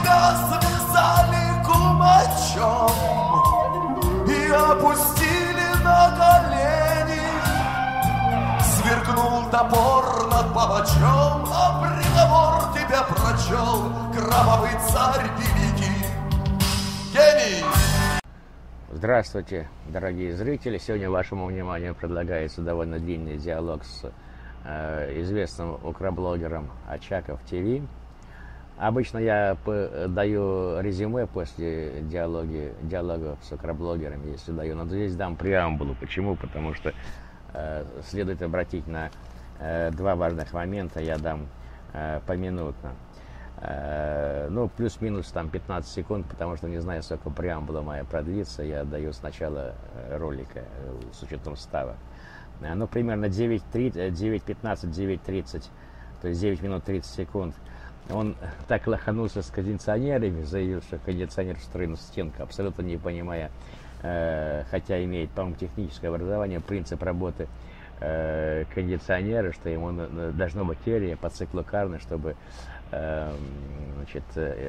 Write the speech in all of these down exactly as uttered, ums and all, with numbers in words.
Тебя связали кумачом и опустили на колени. Сверкнул топор над палачом, а приговор тебя прочел кровавый царь великий. Гений! Здравствуйте, дорогие зрители! Сегодня вашему вниманию предлагается довольно длинный диалог с э, известным укроблогером Очаков ТВ. Обычно я даю резюме после диалоги, диалогов с укроблогерами, если даю, но здесь дам преамбулу. Почему? Потому что э, следует обратить на э, два важных момента, я дам э, поминутно. Ну, плюс-минус там пятнадцать секунд, потому что не знаю, сколько преамбула моя продлится. Я даю сначала ролика с учетом ставок. Ну, примерно девять пятнадцать, девять тридцать, то есть девять минут тридцать секунд. Он так лоханулся с кондиционерами, заявил, что кондиционер встроен в стенку, абсолютно не понимая, хотя имеет, по-моему, техническое образование, принцип работы кондиционера, что ему должно быть теория по циклу Карна, чтобы значит,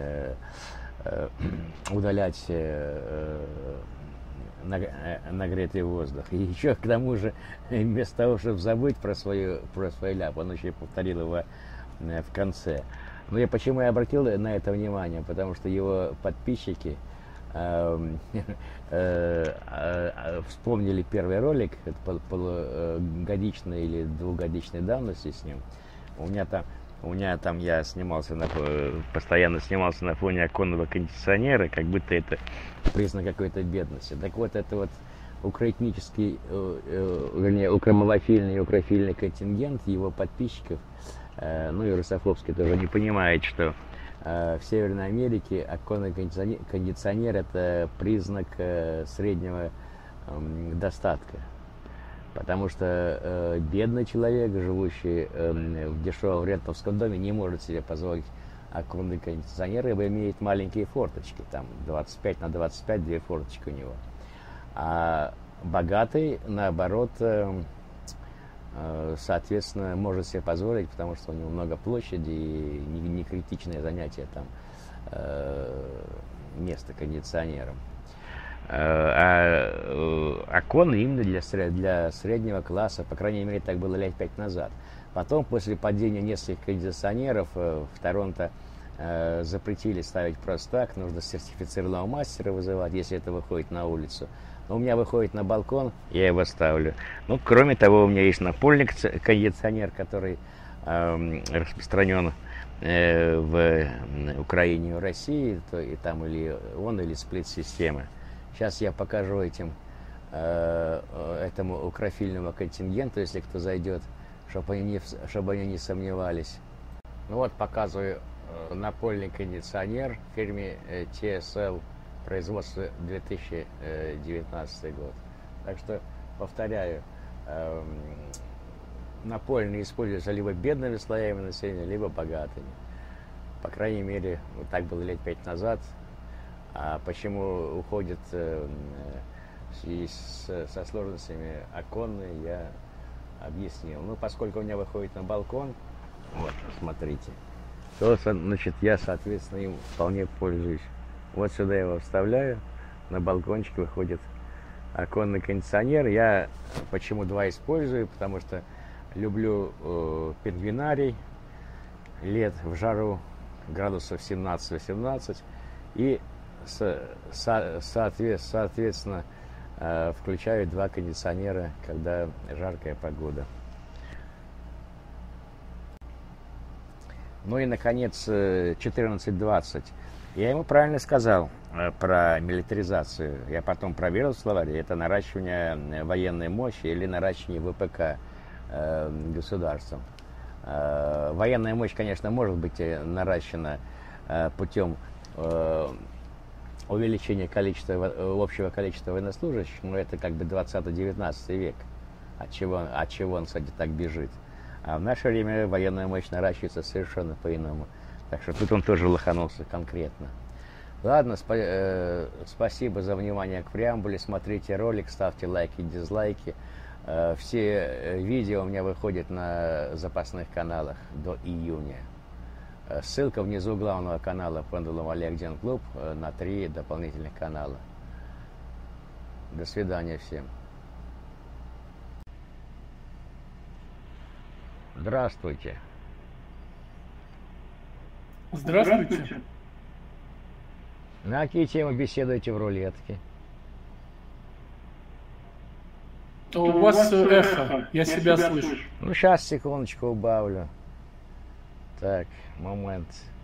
удалять нагретый воздух. И еще к тому же, вместо того, чтобы забыть про свою, про свою ляпу, он еще повторил его в конце. Но я почему я обратил на это внимание? Потому что его подписчики э, э, э, вспомнили первый ролик полугодичной или двухгодичной давности с ним. У меня там У меня там я снимался на, постоянно снимался на фоне оконного кондиционера, как будто это признак какой-то бедности. Так вот, это вот укроэтнический, вернее, укромалофильный и укрофильный контингент его подписчиков, ну и русофобский тоже не понимает, что в Северной Америке оконный кондиционер – это признак среднего достатка. Потому что э, бедный человек, живущий э, в дешевом рентовском доме, не может себе позволить оконный кондиционер, ибо имеет маленькие форточки, там двадцать пять на двадцать пять, две форточки у него. А богатый, наоборот, э, э, соответственно, может себе позволить, потому что у него много площади и не, не критичное занятие там э, место кондиционером. А оконный именно для, для среднего класса, по крайней мере, так было лет пять назад. Потом, после падения нескольких кондиционеров, в Торонто э, запретили ставить просто так, нужно сертифицированного мастера вызывать, если это выходит на улицу. Но у меня выходит на балкон, я его ставлю. Ну, кроме того, у меня есть напольный кондиционер, который э, распространен э, в Украине и в России, то, и там или он, или сплит-система. Сейчас я покажу этим, э, этому укрофильному контингенту, если кто зайдет, чтобы они не, чтобы они не сомневались. Ну вот, показываю э, напольный кондиционер в фирме э, ти эс эл, производство две тысячи девятнадцатый год. Так что, повторяю, э, напольные используются либо бедными слоями населения, либо богатыми. По крайней мере, вот так было лет пять назад. А почему уходит э, и с, со сложностями оконные, я объяснил. Ну, поскольку у меня выходит на балкон, вот, смотрите, то, значит, я, соответственно, им вполне пользуюсь. Вот сюда я его вставляю, на балкончик выходит оконный кондиционер. Я почему два использую? Потому что люблю э, пингвинарий, лет в жару, градусов семнадцать-восемнадцать, и Со, со, соответственно, э, включаю два кондиционера, когда жаркая погода. Ну и, наконец, четырнадцать двадцать. Я ему правильно сказал э, про милитаризацию. Я потом проверил в словаре. Это наращивание военной мощи или наращивание вэ пэ ка э, государством. Э, военная мощь, конечно, может быть наращена э, путем э, увеличение количества, общего количества военнослужащих, но это как бы двадцатый-девятнадцатый век, от чего, от чего он, кстати, так бежит. А в наше время военная мощь наращивается совершенно по-иному. Так что тут он тоже лоханулся конкретно. Ладно, спа э, спасибо за внимание к преамбуле. Смотрите ролик, ставьте лайки, дизлайки. Э, все видео у меня выходят на запасных каналах до июня. Ссылка внизу главного канала Pendulum Олег Дин Клуб на три дополнительных канала. До свидания всем. Здравствуйте. Здравствуйте. На какие темы беседуете в рулетке? У вас эхо, я себя слышу. Ну, сейчас, секундочку, убавлю. Так, момент.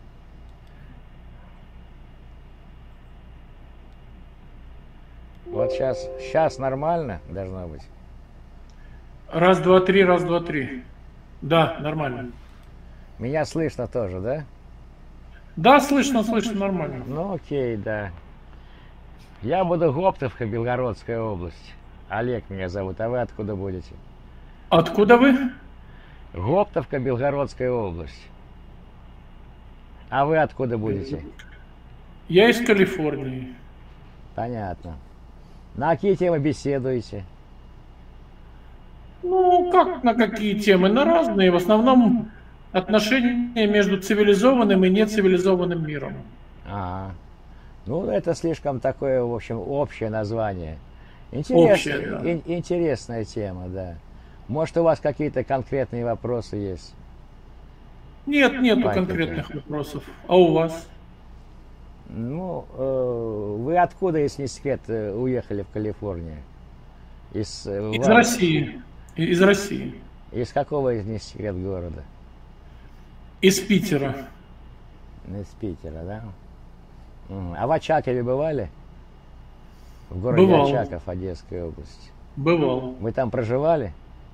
Вот сейчас, сейчас нормально должно быть. Раз, два, три, раз, два, три. Да, нормально. Меня слышно тоже, да? Да, слышно, слышно, нормально. Ну, окей, да. Я буду Гоптовка, Белгородская область. Олег меня зовут, а вы откуда будете? Откуда вы? Гоптовка, Белгородская область. А вы откуда будете? Я из Калифорнии. Понятно. На какие темы беседуете? Ну, как на какие темы? На разные. В основном отношения между цивилизованным и нецивилизованным миром. Ага. Ну, это слишком такое, в общем, общее название. Интерес... Общее, да. ин- интересная тема, да. Может, у вас какие-то конкретные вопросы есть? Нет, нету Понятно. конкретных вопросов. А у вас? Ну, э, вы откуда, если не секрет, э, уехали в Калифорнию? Из, э, Из вам- России. И- Из России. Из какого, если не секрет, города? Из Питера. Из Питера, да? Мгм. А в Очакове бывали? В городе Бывал. Очаков, Одесской области. Бывал. Вы там проживали?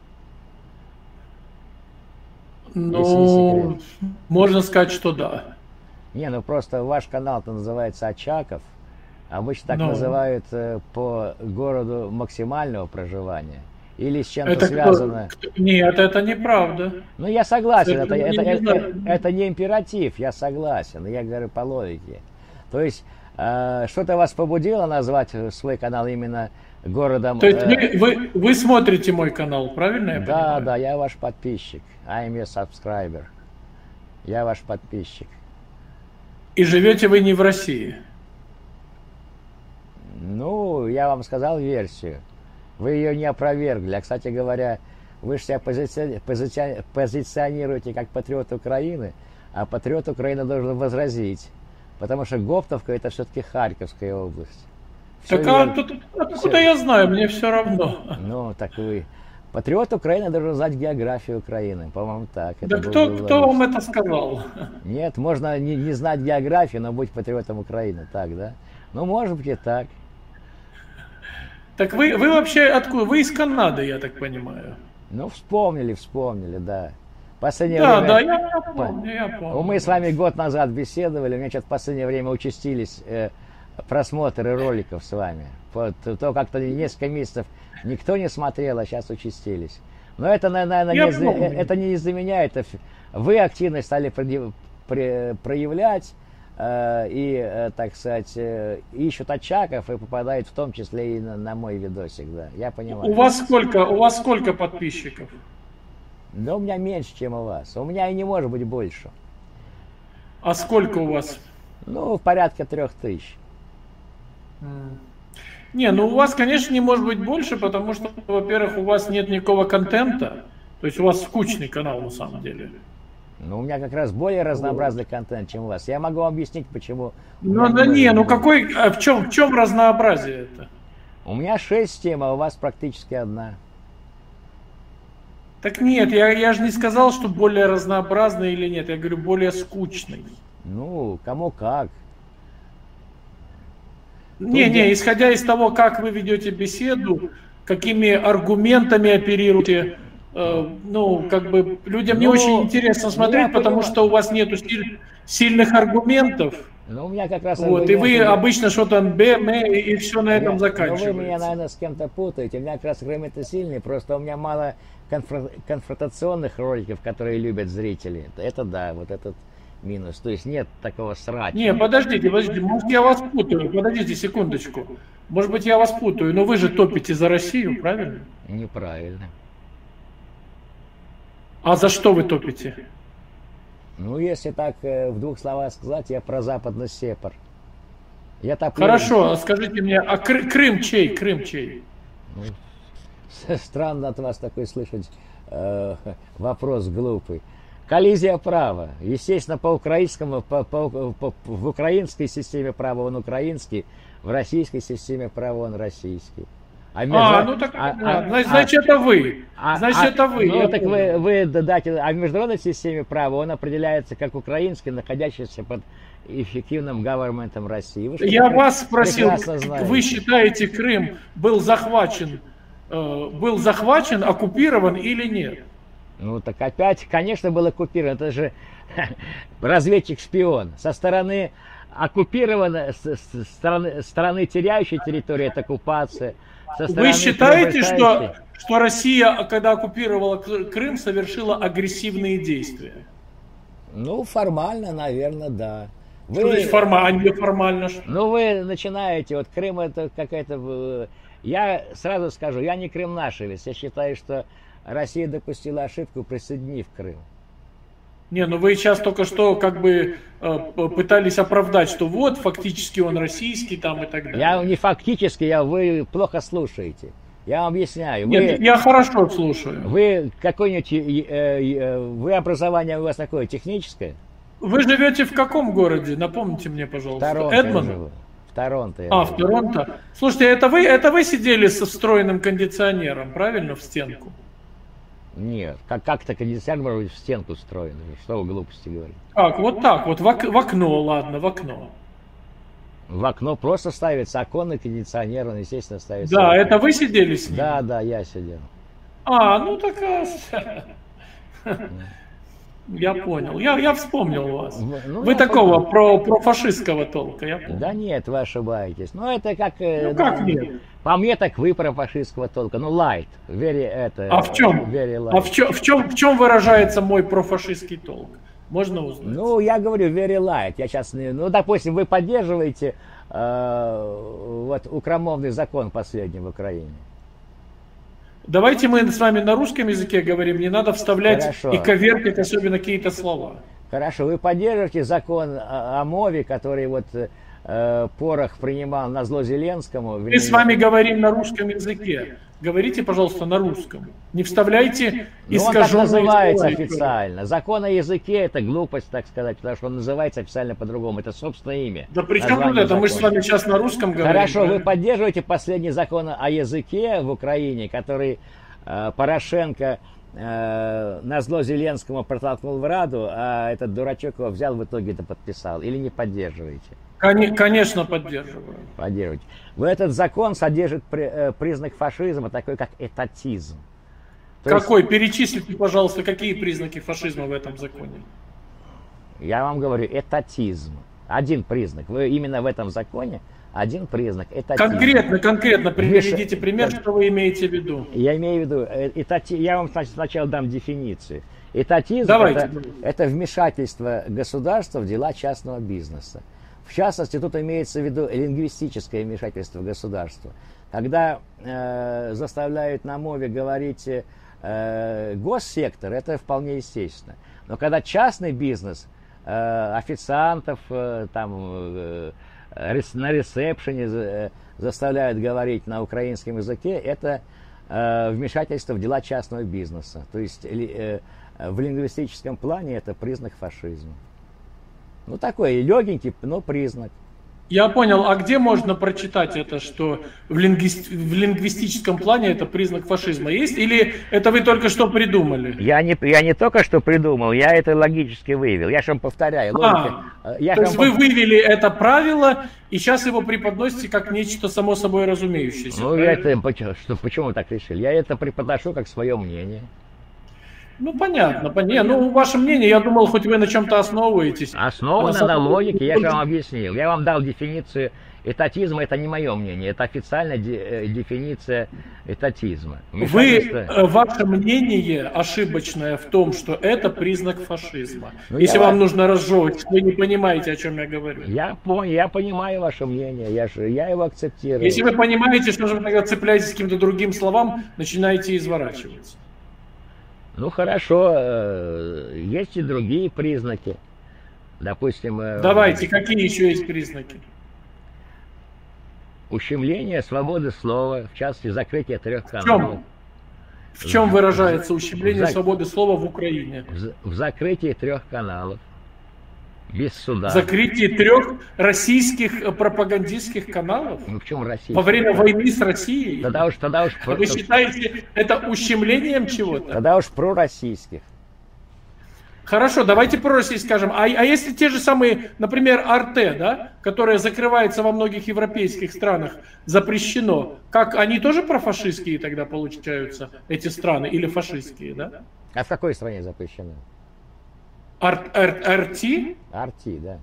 Ну, секрет. можно сказать, что да. Не, ну просто ваш канал-то называется Очаков. Обычно так Ну. называют э, по городу максимального проживания. Или с чем-то Это связано. кто- кто- Нет, это неправда. Ну, я согласен, это, Это это, не это, знаю. это не императив, я согласен, я говорю по логике. То есть, э, что-то вас побудило назвать свой канал именно городом... То есть э, вы, вы, вы смотрите мой канал, правильно я да, понимаю? да, я ваш подписчик. I'm your subscriber. Я ваш подписчик. И живете вы не в России. Ну, я вам сказал версию. Вы ее не опровергли. А, кстати говоря, вы же себя позициони- позициони- позиционируете как патриот Украины, а патриот Украины должен возразить. Потому что Гоптовка — это все-таки Харьковская область. Всё Так а верно. тут, откуда я знаю, мне все равно. Ну, так вы... Патриот Украины должен знать географию Украины. По-моему, так. Это Да было кто, бы кто логично. вам это сказал? Нет, можно не, не знать географию, но быть патриотом Украины. Так, да? Ну, может быть и так. Так вы, вы вообще откуда? Вы из Канады, я так понимаю. Ну, вспомнили, вспомнили, да. Последнее Да, время... да, я, я помню, я помню. Мы с вами год назад беседовали, у меня что-то в последнее время участились э, просмотры роликов с вами. Вот, то как-то несколько месяцев никто не смотрел, а сейчас участились. Но это, наверное, Я не, из-за- помню. это не из-за меня, это ф- вы активно стали предъяв- пре- проявлять э, и, э, так сказать, э, ищут очаков и попадают в том числе и на, на мой видосик, да, я понимаю. У вас сколько, у вас сколько подписчиков? Да у меня меньше, чем у вас. У меня и не может быть больше. А сколько у вас? Ну, в порядке трех тысяч. Не, ну у вас, конечно, не может быть больше, потому что, во-первых, у вас нет никакого контента. То есть у вас скучный канал на самом деле. Ну, у меня как раз более разнообразный контент, чем у вас. Я могу объяснить, почему... у Ну меня да может не, ну быть. какой, а в чем, в чем разнообразие это? У меня шесть тем, а у вас практически одна. Так нет, я, я же не сказал, что более разнообразный или нет, я говорю более скучный. Ну, кому как. Не, не, исходя из того, как вы ведете беседу, какими аргументами оперируете, э, ну, как бы людям не Ну, очень интересно я смотреть, потому понимаю. что у вас нету силь- сильных аргументов. Ну, у меня как раз... Вот, и вы аргументы- обычно что-то б, м, и все на Я- этом Ну, вы меня, заканчивается. наверное, с кем-то путаете. У меня как раз аргументы сильные, просто у меня мало конфро- конфронтационных роликов, которые любят зрители. Это да, вот этот минус. То есть нет такого срача. Не, подождите, подождите, может я вас путаю, подождите секундочку. Может быть я вас путаю, но вы же топите за Россию, правильно? Неправильно. А за что вы топите? Ну, если так в двух словах сказать, я про западный сепар. Я так Хорошо, скажите мне, а Кры Крым чей? Крым чей? Ну, странно от вас такой слышать э, вопрос глупый. Коллизия права. Естественно, по украинскому, по, по, по, в украинской системе права он украинский, в российской системе права он российский. А, между... а ну так, а, а, а, значит, а, это вы. А, значит, а, это вы. Ну, так вы, вы дадите, а в международной системе права он определяется как украинский, находящийся под эффективным гаверментом России. Вы Я вас спросил, знаете. Вы считаете, Крым был захвачен, э, был захвачен, оккупирован или нет? Ну так опять, конечно, был оккупирован. Это же разведчик-шпион. Со стороны оккупированной, со стороны, стороны теряющей территории, это оккупация. Со Вы считаете, что, что Россия, когда оккупировала Крым, совершила агрессивные действия? Ну, формально, наверное, да. Что вы... значит формально, а не формально? Ну, вы начинаете, вот Крым это какая-то... Я сразу скажу, я не крымнашевец. Я считаю, что Россия допустила ошибку, присоединив Крым. Не, ну вы сейчас только что как бы э, пытались оправдать, что вот фактически он российский там и так далее. Я не фактически, я, вы плохо слушаете. Я вам объясняю. Вы, Нет, я хорошо слушаю. Вы какое-нибудь, э, э, вы образование у вас такое техническое? Вы живете в каком городе? Напомните мне, пожалуйста. Торонто. Эдмон? В Торонто. А, в Торонто. Слушайте, это вы, это вы сидели со встроенным кондиционером, правильно, в стенку? Нет, как, как-то кондиционер может быть в стенку встроен. Что вы глупости говорите? Как, вот так, вот в, ок в окно, ладно, в окно. В окно просто ставится оконный кондиционер, он, естественно, ставится. Да, это вы сидели с ним? Да, да, я сидел. А, ну так... Я понял, я, я вспомнил вас. Ну, вы такого понял. про, про фашистского толка, я понял. Да нет, вы ошибаетесь. Ну это как... Ну как нет? По мне так вы про фашистского толка. Ну light, very это... А в чем? Very light. А в чем, в чем, в чем выражается мой профашистский толк? Можно узнать? Ну я говорю very light. Я сейчас... Ну допустим, вы поддерживаете э, вот укромовный закон последний в Украине. Давайте мы с вами на русском языке говорим, не надо вставлять Хорошо. и коверкать особенно какие-то слова. Хорошо, вы поддерживаете закон о, о мове, который вот э, Порох принимал на зло Зеленскому? Мы с вами говорим на русском языке. Говорите, пожалуйста, на русском. Не вставляйте искаженные слова. Он так называется официально. Закон о языке — это глупость, так сказать, потому что он называется официально по-другому. Это собственное имя. Да при чем тут это? Мы же с вами сейчас на русском говорим. Хорошо, правильно? Вы поддерживаете последний закон о языке в Украине, который э, Порошенко э, на зло Зеленскому протолкнул в Раду, а этот дурачок его взял, в итоге это подписал. Или не поддерживаете? Конечно, поддерживаю. Поддерживаете. Вы этот закон содержит при, э, признак фашизма, такой как этатизм. То Какой? есть... Перечислите, пожалуйста, какие признаки фашизма в этом законе? Я вам говорю, этатизм. Один признак. Вы именно в этом законе один признак. Этатизм. Конкретно, конкретно приведите пример, что вы имеете в виду. Я имею в виду, этати... я вам сначала дам дефиницию. Этатизм Давайте. Это, это вмешательство государства в дела частного бизнеса. В частности, тут имеется в виду лингвистическое вмешательство государства. Когда э, заставляют на мове говорить э, госсектор, это вполне естественно. Но когда частный бизнес, э, официантов э, там, э, на ресепшене э, заставляют говорить на украинском языке, это э, вмешательство в дела частного бизнеса. То есть э, в лингвистическом плане это признак фашизма. Ну, такой легенький, но признак. Я понял. А где можно прочитать это, что в, лингви... в лингвистическом плане это признак фашизма есть? Или это вы только что придумали? Я не, я не только что придумал, я это логически вывел. Я же вам повторяю. Логика, а, я то есть вам... вы вывели это правило, и сейчас его преподносите как нечто само собой разумеющееся. Ну, я это, что, почему вы так решили? Я это преподношу как свое мнение. Ну, понятно, понятно. Ну, ваше мнение, я думал, хоть вы на чем-то основываетесь. Основано на, на логике, я же вам объяснил. Я вам дал дефиницию этатизма, это не мое мнение, это официальная де, дефиниция этатизма. Вы, ваше мнение ошибочное в том, что это признак фашизма. Ну, Если вам вас... нужно разжевывать, вы не понимаете, о чем я говорю. Я, я понимаю ваше мнение, я, же, я его акцептирую. Если вы понимаете, что же вы тогда цепляетесь к каким-то другим словам, начинаете изворачиваться. Ну хорошо, есть и другие признаки. Допустим... Давайте, какие еще есть признаки? Ущемление свободы слова, в частности, закрытие трех каналов. В чем, в чем выражается ущемление в, свободы слова в Украине? В, в закрытии трех каналов. Без суда. Закрытие трех российских пропагандистских каналов? Ну, в чем российских? Во время войны с Россией? Тогда уж, тогда уж... Вы считаете это ущемлением чего-то? Тогда уж пророссийских. Хорошо, давайте пророссийских скажем. А, а если те же самые, например, Арте, да, которое закрывается во многих европейских странах, запрещено, как они тоже профашистские тогда получаются, эти страны, или фашистские, да? А в какой стране запрещено? Ар, ар, Арти? Арти, да.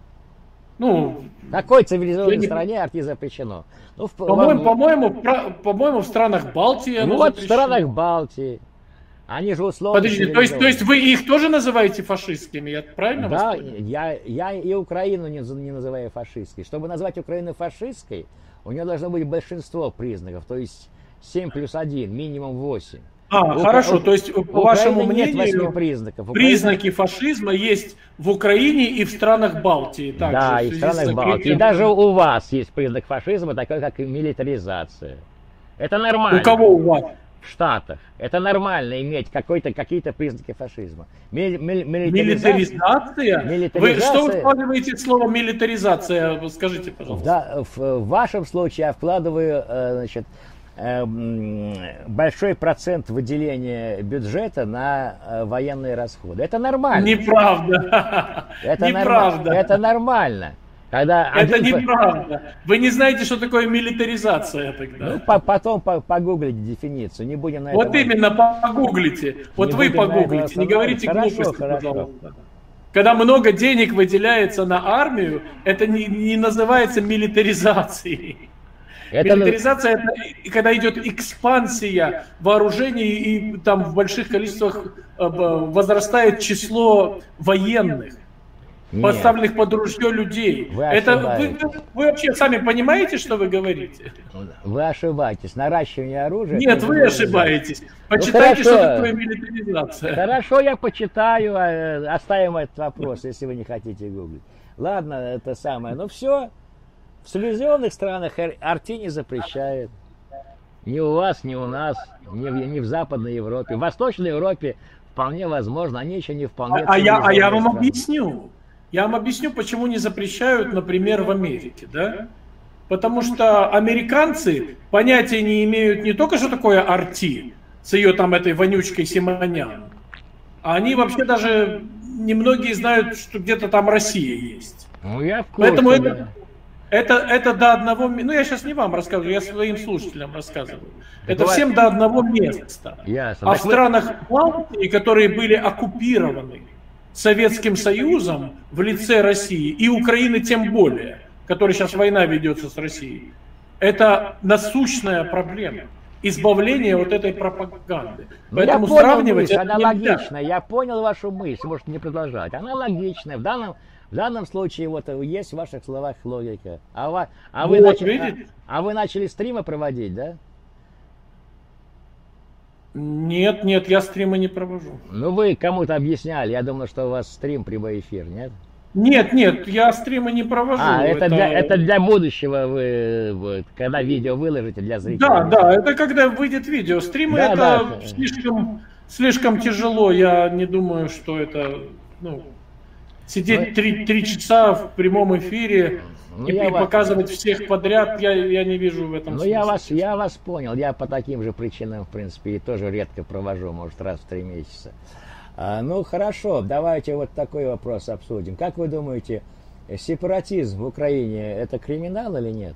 Ну, в какой цивилизованной не... стране Арти запрещено? Ну, в... По-моему, по-моему, про... по-моему, в странах Балтии оно Вот запрещено. В странах Балтии. Они же условно... Подождите, то есть, то есть вы их тоже называете фашистскими, я правильно да, вас понял? я, я и Украину не, не называю фашистской. Чтобы назвать Украину фашистской, у нее должно быть большинство признаков, то есть семь плюс один, минимум восемь. А, у, хорошо, у, то есть, по вашему мнению, признаков. признаки Украина... фашизма есть в Украине и в странах Балтии. Также, да, и в странах Балтии. И даже у вас есть признак фашизма, такой как милитаризация. Это нормально. У кого у вас? В Штатах. Это нормально иметь какой-то, какие-то признаки фашизма. Мили, мили, милитаризация? милитаризация? Вы, что вы вкладываете в слово милитаризация? Скажите, пожалуйста. Да, в, в вашем случае я вкладываю, значит, большой процент выделения бюджета на военные расходы. Это нормально. Неправда. Это Неправда. Норм... Это нормально. Когда это один... неправда. Вы не знаете, что такое милитаризация тогда. Ну, по потом по погуглите дефиницию. Не будем на вот этом... именно погуглите. Вот вы погуглите. Не говорите хорошо, глупости, хорошо. пожалуйста. Когда много денег выделяется на армию, это не, не называется милитаризацией. Это... Милитаризация это когда идет экспансия вооружений и там в больших количествах возрастает число военных. Нет. Поставленных под ружье людей. Вы это вы, вы вообще сами понимаете, что вы говорите? Вы ошибаетесь. Наращивание оружия. Нет, вы ошибаетесь. Почитайте, ну, что такое милитаризация. Хорошо, я почитаю. Оставим этот вопрос, если вы не хотите гуглить. Ладно, это самое. Ну все. В цивилизованных странах Арти не запрещает. Ни у вас, ни у нас, ни в, ни в Западной Европе. В Восточной Европе вполне возможно. Они еще не вполне. А, а, я, а я вам страны. объясню. Я вам объясню, почему не запрещают, например, в Америке, да? Потому что американцы понятия не имеют не только, что такое Арти, с ее там этой вонючкой Симонян, а они вообще даже, немногие знают, что где-то там Россия есть. Ну, я в курсе, Поэтому да. это, это, это до одного, ну я сейчас не вам рассказываю, я своим слушателям рассказываю. Так это давай. всем до одного места. Ясно. А в странах Балтии, которые были оккупированы Советским Союзом в лице России, и Украины тем более, которой сейчас война ведется с Россией, это насущная проблема. Избавление от этой пропаганды. Ну, Поэтому я понял сравнивать мысль, это аналогично. Я понял вашу мысль, можете не продолжать. Аналогично. В данном, в данном случае вот есть в ваших словах логика. А, вы, а, вы, вот, начали, а, а вы начали стримы проводить, да? Нет, нет, я стримы не провожу. Ну вы кому-то объясняли, я думал, что у вас стрим прямой эфир, нет? Нет, нет, я стримы не провожу. А, это, это... Для, это для будущего, вы, вот, когда видео выложите для зрителей. Да, да, это когда выйдет видео. Стримы да, это да. Слишком, слишком тяжело, я не думаю, что это, ну, сидеть три, три часа в прямом эфире ну, и, и вас... показывать всех подряд, я, я не вижу в этом ну, смысла. Я вас, я вас понял, я по таким же причинам, в принципе, и тоже редко провожу, может, раз в три месяца. А, ну, хорошо, давайте вот такой вопрос обсудим. Как вы думаете, сепаратизм в Украине – это криминал или нет?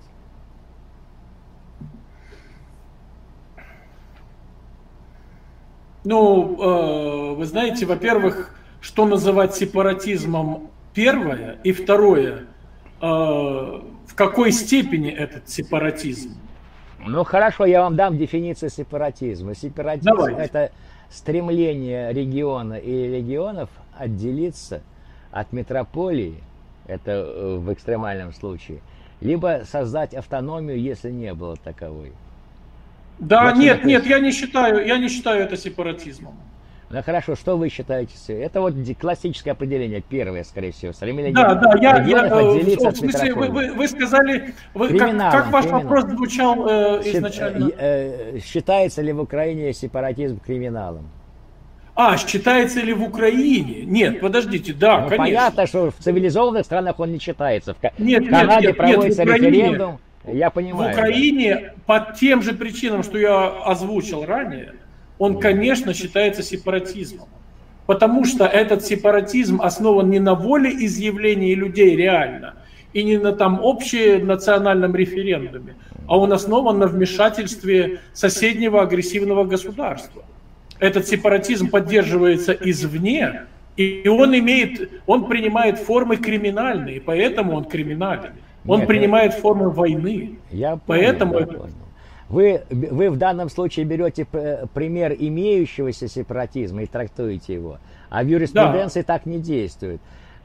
Ну, э, вы знаете, во-первых, что называть сепаратизмом первое, и второе, э, в какой степени этот сепаратизм? Ну, хорошо, я вам дам дефиницию сепаратизма. Сепаратизм – это стремление региона или регионов отделиться от метрополии, это в экстремальном случае, либо создать автономию, если не было таковой. Да, вот нет, нет, я не считаю, я не считаю это сепаратизмом. Ну хорошо, что вы считаете? Это вот классическое определение, первое, скорее всего. Стремление да, да, я, я отделиться в смысле, вы, вы, вы сказали, вы, как, как ваш криминалом. Вопрос звучал э, изначально? Считается ли в Украине сепаратизм криминалом? А, считается ли в Украине? Нет, подождите, да, ну, конечно. Понятно, что в цивилизованных странах он не считается. В, нет, в Канаде нет, проводится нет, референдум, я понимаю. В Украине да. по тем же причинам, что я озвучил ранее, он, конечно, считается сепаратизмом. Потому что этот сепаратизм основан не на волеизъявлении людей реально, и не на там общенациональном референдуме, а он основан на вмешательстве соседнего агрессивного государства. Этот сепаратизм поддерживается извне, и он имеет, он принимает формы криминальные, поэтому он криминален. Он Нет, принимает я... формы войны. Я понял, поэтому я понял. Вы, вы в данном случае берете пример имеющегося сепаратизма и трактуете его, а в юриспруденции да. так не действует.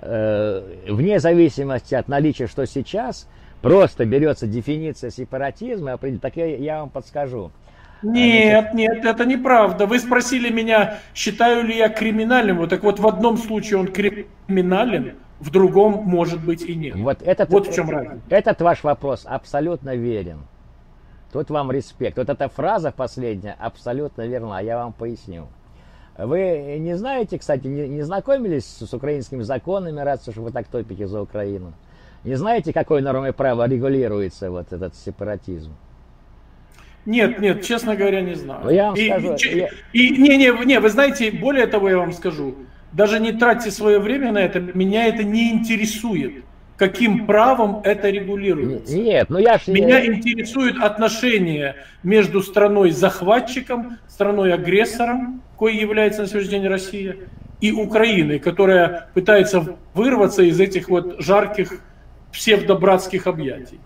Вне зависимости от наличия, что сейчас, просто берется дефиниция сепаратизма, так я, я вам подскажу. Нет, Значит... нет, это неправда. Вы спросили меня, считаю ли я криминальным. Вот так вот в одном случае он криминален, в другом может быть и нет. Вот, этот, вот в чем разница. Этот ваш вопрос абсолютно верен. Тут вам респект. Вот эта фраза последняя абсолютно верна, я вам поясню. Вы не знаете, кстати, не, не знакомились с украинскими законами, раз уж вы так топите за Украину? Не знаете, какой нормой права регулируется вот этот сепаратизм? Нет, нет, честно говоря, не знаю. Ну, я вам и, скажу, и, я... и, не, не, не, вы знаете, более того, я вам скажу, даже не тратьте свое время на это, меня это не интересует. Каким правом это регулируется? Нет, ну я ж... Меня интересуют отношения между страной-захватчиком, страной-агрессором, кой является на сегодняшний день Россия, и Украиной, которая пытается вырваться из этих вот жарких псевдобратских объятий.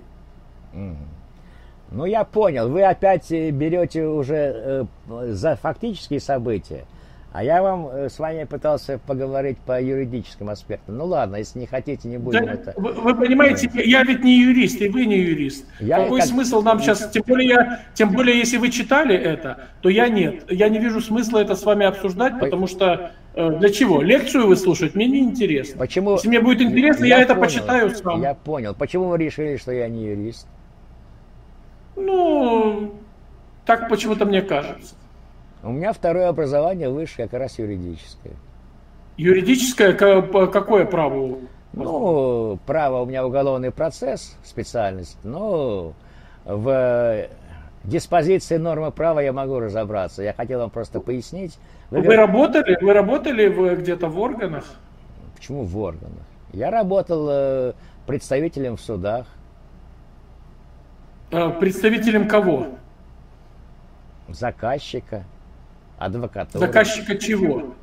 Ну я понял, вы опять берете уже э, за фактические события. А я вам с вами пытался поговорить по юридическим аспектам. Ну ладно, если не хотите, не будем да, это... Вы, вы понимаете, я ведь не юрист, и вы не юрист. Я Какой как... смысл нам сейчас... Тем более, я, тем более, если вы читали это, то я нет. Я не вижу смысла это с вами обсуждать, потому что... Для чего? Лекцию вы слушать? Мне не интересно. Почему... Если мне будет интересно, я, я это понял, почитаю с вами. Я понял. Почему вы решили, что я не юрист? Ну, так почему-то мне кажется. У меня второе образование высшее, как раз юридическое. Юридическое? Какое право? Ну, право у меня уголовный процесс, специальность, но в диспозиции нормы права я могу разобраться. Я хотел вам просто пояснить. Вы, вы работали? Вы работали в, где-то в органах? Почему в органах? Я работал э, представителем в судах. Представителем кого? Заказчика. Адвокатуры. Заказчика чего?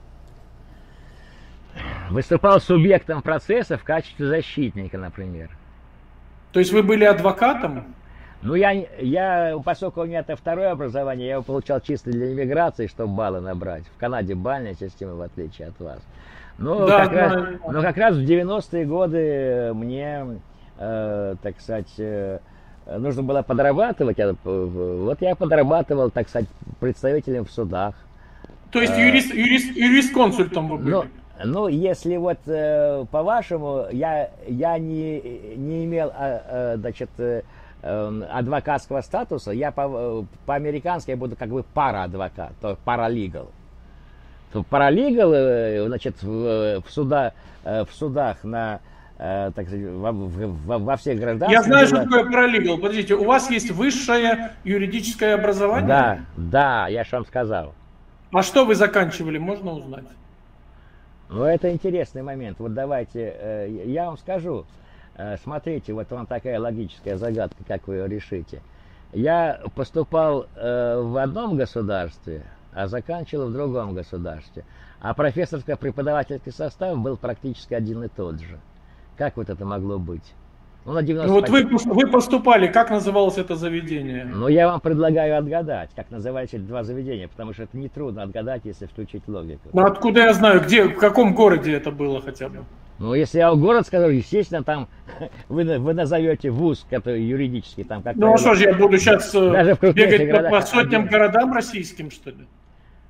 Выступал субъектом процесса в качестве защитника, например. То есть вы были адвокатом? Ну, я, я, поскольку у меня это второе образование, я его получал чисто для иммиграции, чтобы баллы набрать. В Канаде бальная система, в отличие от вас. Но, да, как, да, раз, да. но как раз в девяностые годы мне, э, так сказать... Э, нужно было подрабатывать, вот я подрабатывал, так сказать, представителем в судах. То есть юрист, юрист, юрист-консультом вы были? Ну, ну если вот по-вашему, я, я не, не имел, значит, адвокатского статуса, я по, по-американски я буду как бы параадвокат, то паралигал. Паралигал, значит, в, в, суда, в судах на... так сказать, во, во, во всех гражданах. Я знаю, было... что такое паралигал. Подождите, у вас есть высшее юридическое образование? Да, да, я же вам сказал. А что вы заканчивали, можно узнать? Ну, это интересный момент. Вот давайте, я вам скажу. Смотрите, вот вам такая логическая загадка, как вы ее решите. Я поступал в одном государстве, а заканчивал в другом государстве. А профессорско-преподавательский состав был практически один и тот же. Как вот это могло быть? Ну, на девяносто... ну вот вы, вы поступали, как называлось это заведение? Ну, я вам предлагаю отгадать, как называются эти два заведения, потому что это нетрудно отгадать, если включить логику. Ну, откуда я знаю, где, в каком городе это было хотя бы? Ну, если я город скажу, естественно, там вы, вы назовете вуз, который юридический. Там как ну, а что же, я буду сейчас бегать по сотням городам российским, что ли?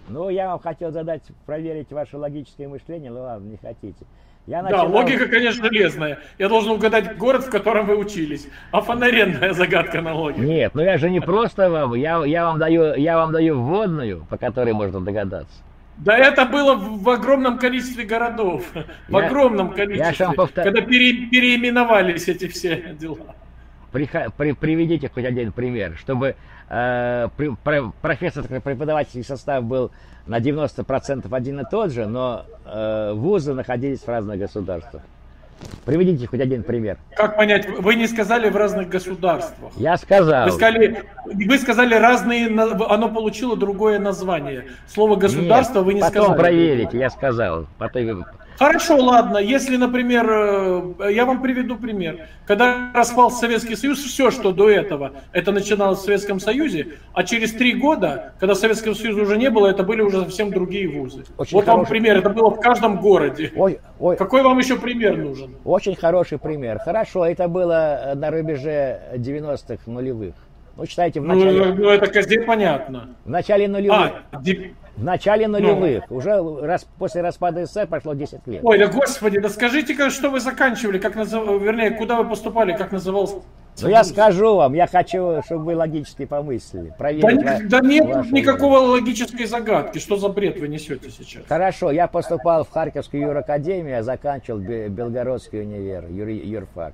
Ну, я вам хотел задать, проверить ваше логическое мышление, но ладно, не хотите. Я начинал... Да, логика, конечно, железная. Я должен угадать город, в котором вы учились. А фонаренная загадка на логику. Нет, ну я же не просто вам, я, я, вам даю, я вам даю вводную, по которой можно догадаться. Да это было в, в огромном количестве городов. В я, огромном количестве. Повтор... Когда пере, переименовались эти все дела. При, при, приведите хоть один пример, чтобы э, при, про, профессорский преподавательский состав был на девяносто процентов один и тот же, но э, вузы находились в разных государствах. Приведите хоть один пример. Как понять? Вы не сказали в разных государствах. Я сказал. Вы сказали, вы сказали разные, оно получило другое название. Слово государство Нет, вы не потом сказали. Потом проверите, я сказал. Потом... Хорошо, ладно. Если, например, я вам приведу пример. Когда распался Советский Союз, все, что до этого, это начиналось в Советском Союзе, а через три года, когда Советского Союза уже не было, это были уже совсем другие вузы. Очень вот хороший... вам пример, это было в каждом городе. Ой, ой. Какой вам еще пример нужен? Очень хороший пример. Хорошо, это было на рубеже девяностых, нулевых. Ну, читайте, в начале... Ну, ну это везде понятно. В начале нулевых. А, деп... В начале нулевых. Ну. Уже раз, после распада СССР прошло десять лет. Ой, да господи, да скажите-ка, что вы заканчивали, как назыв... вернее, куда вы поступали, как назывался? Ну, я скажу вам, я хочу, чтобы вы логически помыслили. Да, ва... да нет никакого жизнь. Логической загадки. Что за бред вы несете сейчас? Хорошо, я поступал в Харьковскую юракадемию, а заканчивал Белгородский универ, юр... юрфак.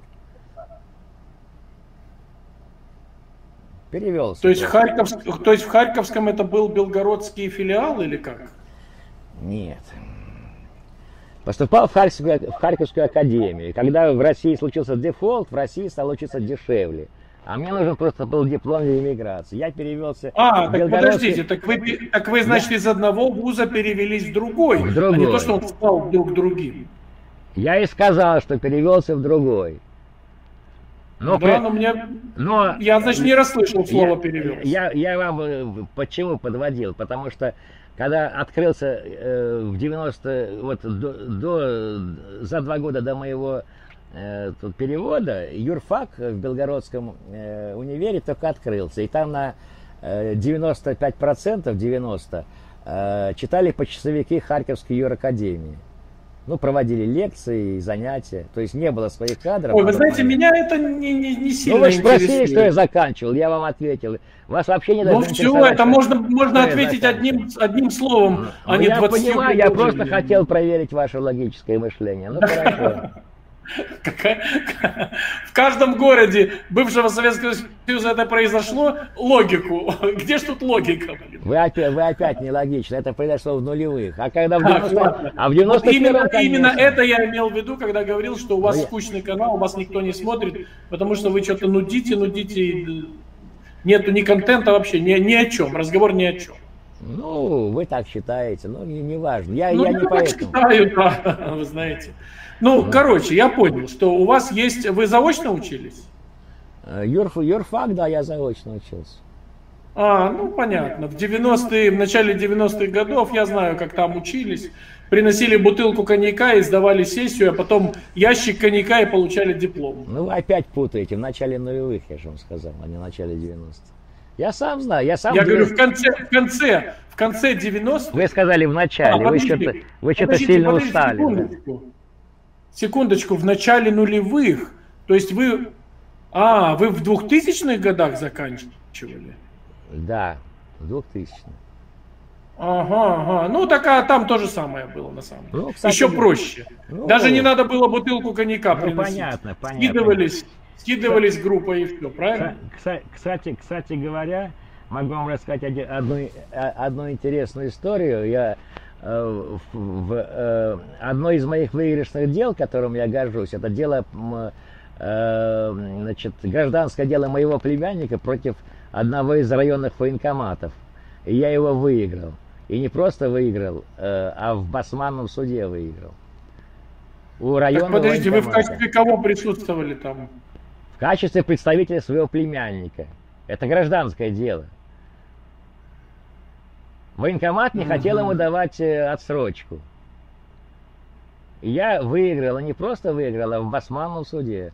Перевел. То есть, Харьковск... То есть в Харьковском это был белгородский филиал или как? Нет. Поступал в Харьковскую, в Харьковскую академию. Когда в России случился дефолт, в России стало учиться дешевле. А мне нужен просто был диплом для иммиграции. Я перевелся а, в так Белгородский... подождите, так вы, так вы, значит, из одного вуза перевелись в другой, в другой, а не то, что он стал вдруг другим. Я и сказал, что перевелся в другой. Но, да, при... но мне... но я, значит, не расслышал слово перевел. Я, я вам почему подводил? Потому что когда открылся э, в девяностые, вот до, до, за два года до моего э, тут перевода, юрфак в Белгородском э, универе только открылся. И там на э, девяносто пять процентов, девяносто процентов э, читали почасовики Харьковской юракадемии. Ну, проводили лекции, занятия. То есть не было своих кадров. Ой, вы знаете, меня это не, не, не сильно интересует. Ну, вы спросили, что я заканчивал, я вам ответил. Вас вообще не должно интересовать. Ну, все, это можно, можно ответить одним, одним словом, а не двадцатью. Я понимаю, я просто хотел проверить ваше логическое мышление. Ну, хорошо. В каждом городе бывшего Советского Союза это произошло. Логику. Где ж тут логика? Вы опять, вы опять нелогично. Это произошло в нулевых. А когда в девяностых... А в девяностых вот именно, именно это я имел в виду, когда говорил, что у вас ну, скучный канал, вас никто не смотрит, потому что вы что-то нудите, нудите. Нету ни контента вообще, ни, ни о чем. Разговор ни о чем. Ну, вы так считаете. Ну, не, не важно. Я, ну, я я не поэтому. Считаю, да, вы знаете. Ну, ну, короче, я понял, что у вас есть... Вы заочно учились? Юрф, юрфак, да, я заочно учился. А, ну, понятно. В девяностые, в начале девяностых годов, я знаю, как там учились. Приносили бутылку коньяка и сдавали сессию, а потом ящик коньяка и получали диплом. Ну, вы опять путаете. В начале нулевых, я же вам сказал, а не в начале девяностых. Я сам знаю, я сам... Я говорю, в конце, в конце, в конце девяностых... Вы сказали в начале, а, вы что-то вы что-то сильно устали. Секундочку. Секундочку, в начале нулевых, то есть вы, а, вы в двухтысячных годах заканчивали? Да, в двухтысячных. Ага, ага, ну так а там то же самое было на самом деле, ну, кстати, еще проще, ну, даже не надо было бутылку коньяка ну, приносить, понятно, понятно. скидывались, скидывались группой и все, правильно? Кстати, кстати говоря, могу вам рассказать одну, одну интересную историю. Я В, в э, одно из моих выигрышных дел, которым я горжусь, это дело, э, значит, гражданское дело моего племянника против одного из районных военкоматов. И я его выиграл. И не просто выиграл, э, а в Басманном суде выиграл. У районного так подождите, вы в качестве кого присутствовали там? В качестве представителя своего племянника. Это гражданское дело. Военкомат не хотел ему давать отсрочку. И я выиграл, а не просто выиграл, а в Басманном суде.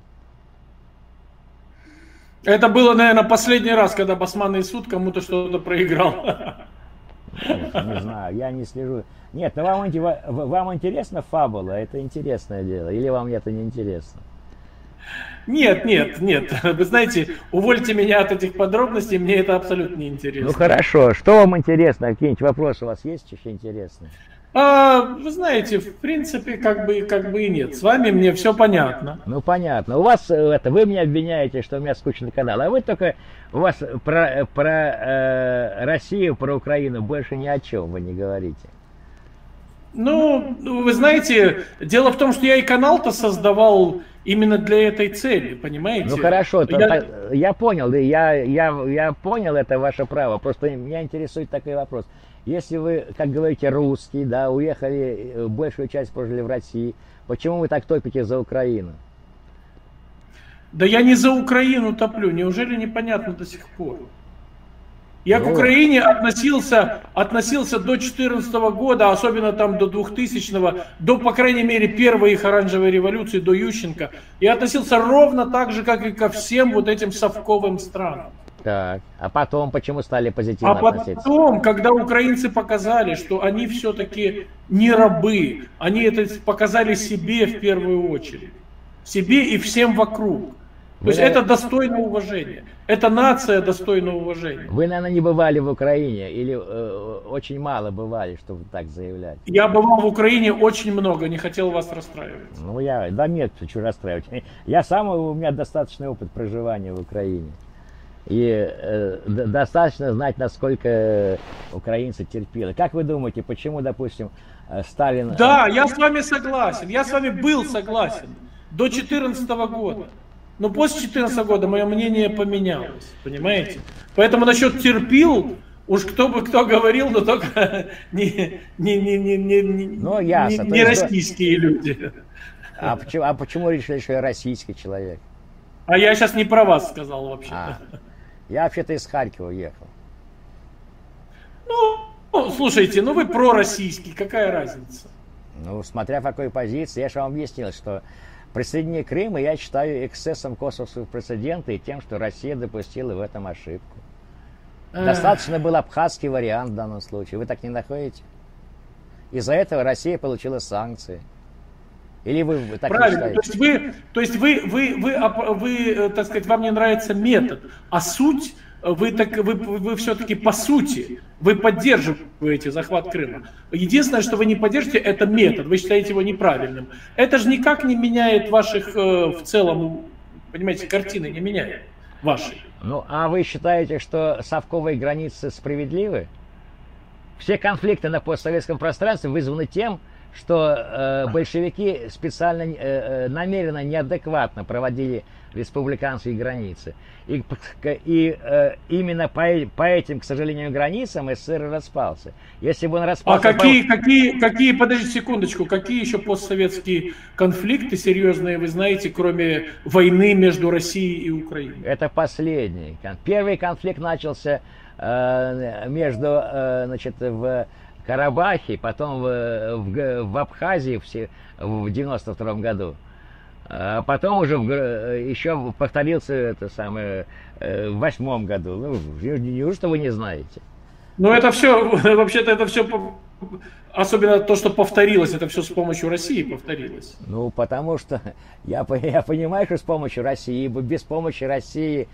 Это было, наверное, последний раз, когда Басманный суд кому-то что-то проиграл. Нет, не знаю, я не слежу. Нет, ну вам, вам интересна фабула, это интересное дело, или вам это не интересно? Нет, нет, нет. Вы знаете, увольте меня от этих подробностей, мне это абсолютно не интересно. Ну хорошо, что вам интересно? Какие-нибудь вопросы у вас есть еще интересные? А, вы знаете, в принципе, как бы, как бы и нет. С вами мне все понятно. Ну понятно. У вас это, вы меня обвиняете, что у меня скучный канал, а вы только, у вас про, про э, Россию, про Украину больше ни о чем вы не говорите. Ну, вы знаете, дело в том, что я и канал-то создавал именно для этой цели, понимаете? Ну хорошо, я, то, я понял, я, я, я понял, это ваше право, просто меня интересует такой вопрос. Если вы, как говорите, русский, да, уехали, большую часть прожили в России, почему вы так топите за Украину? Да я не за Украину топлю, неужели непонятно до сих пор? Я ну, к Украине относился, относился до две тысячи четырнадцатого года, особенно там до двухтысячного, до, по крайней мере, первой их оранжевой революции, до Ющенко. Я относился ровно так же, как и ко всем вот этим совковым странам. Так, а потом почему стали позитивно а относиться? А потом, когда украинцы показали, что они все-таки не рабы, они это показали себе в первую очередь. Себе и всем вокруг. То Вы, есть это достойно уважения. Это нация достойна уважения. Вы, наверное, не бывали в Украине или э, очень мало бывали, чтобы так заявлять? Я бывал в Украине очень много, не хотел вас расстраивать. Ну, я, да нет, хочу расстраивать. Я сам, у меня достаточный опыт проживания в Украине. И э, достаточно знать, насколько украинцы терпели. Как вы думаете, почему, допустим, Сталин... Да, я с вами согласен. Я с вами был согласен до две тысячи четырнадцатого года. Но после две тысячи четырнадцатого года мое мнение поменялось, понимаете? Поэтому насчет терпил, уж кто бы кто говорил, но только не, не, не, не, не, ну, ясно, не, не российские есть... люди. А почему, а почему решили, что я российский человек? А я сейчас не про вас сказал вообще. А, я вообще-то из Харькова ехал. Ну, ну, слушайте, ну вы пророссийский, какая разница? Ну, смотря в какой позиции, я же вам объяснил, что присоединение Крыма я считаю эксцессом косовского прецедента и тем, что Россия допустила в этом ошибку. Достаточно был абхазский вариант в данном случае. Вы так не находите? Из-за этого Россия получила санкции. Или вы, вы так Правильно. не То есть вы, то есть вы, вы, вы, вы, так сказать, вам не нравится метод, а суть. Вы, так, вы, вы все-таки по сути, вы поддерживаете захват Крыма. Единственное, что вы не поддержите, это метод. Вы считаете его неправильным. Это же никак не меняет ваших, э, в целом, понимаете, картины не меняет вашей. Ну, а вы считаете, что совковые границы справедливы? Все конфликты на постсоветском пространстве вызваны тем, что э, большевики специально, э, э, намеренно, неадекватно проводили республиканские границы. И, и э, именно по, по этим, к сожалению, границам СССР распался. Если бы он распался... А какие, по... какие, какие, подождите секундочку, какие еще постсоветские конфликты серьезные вы знаете, кроме войны между Россией и Украиной? Это последний. Первый конфликт начался э, между, э, значит, в Карабахе, потом в, в, в Абхазии в, в девяносто втором году. А потом уже в, еще повторился это самое в восьмом году. Ну, неужто вы не знаете? Ну это все, вообще-то это все, особенно то, что повторилось, это все с помощью России повторилось. Ну потому что я, я понимаю, что с помощью России, без помощи России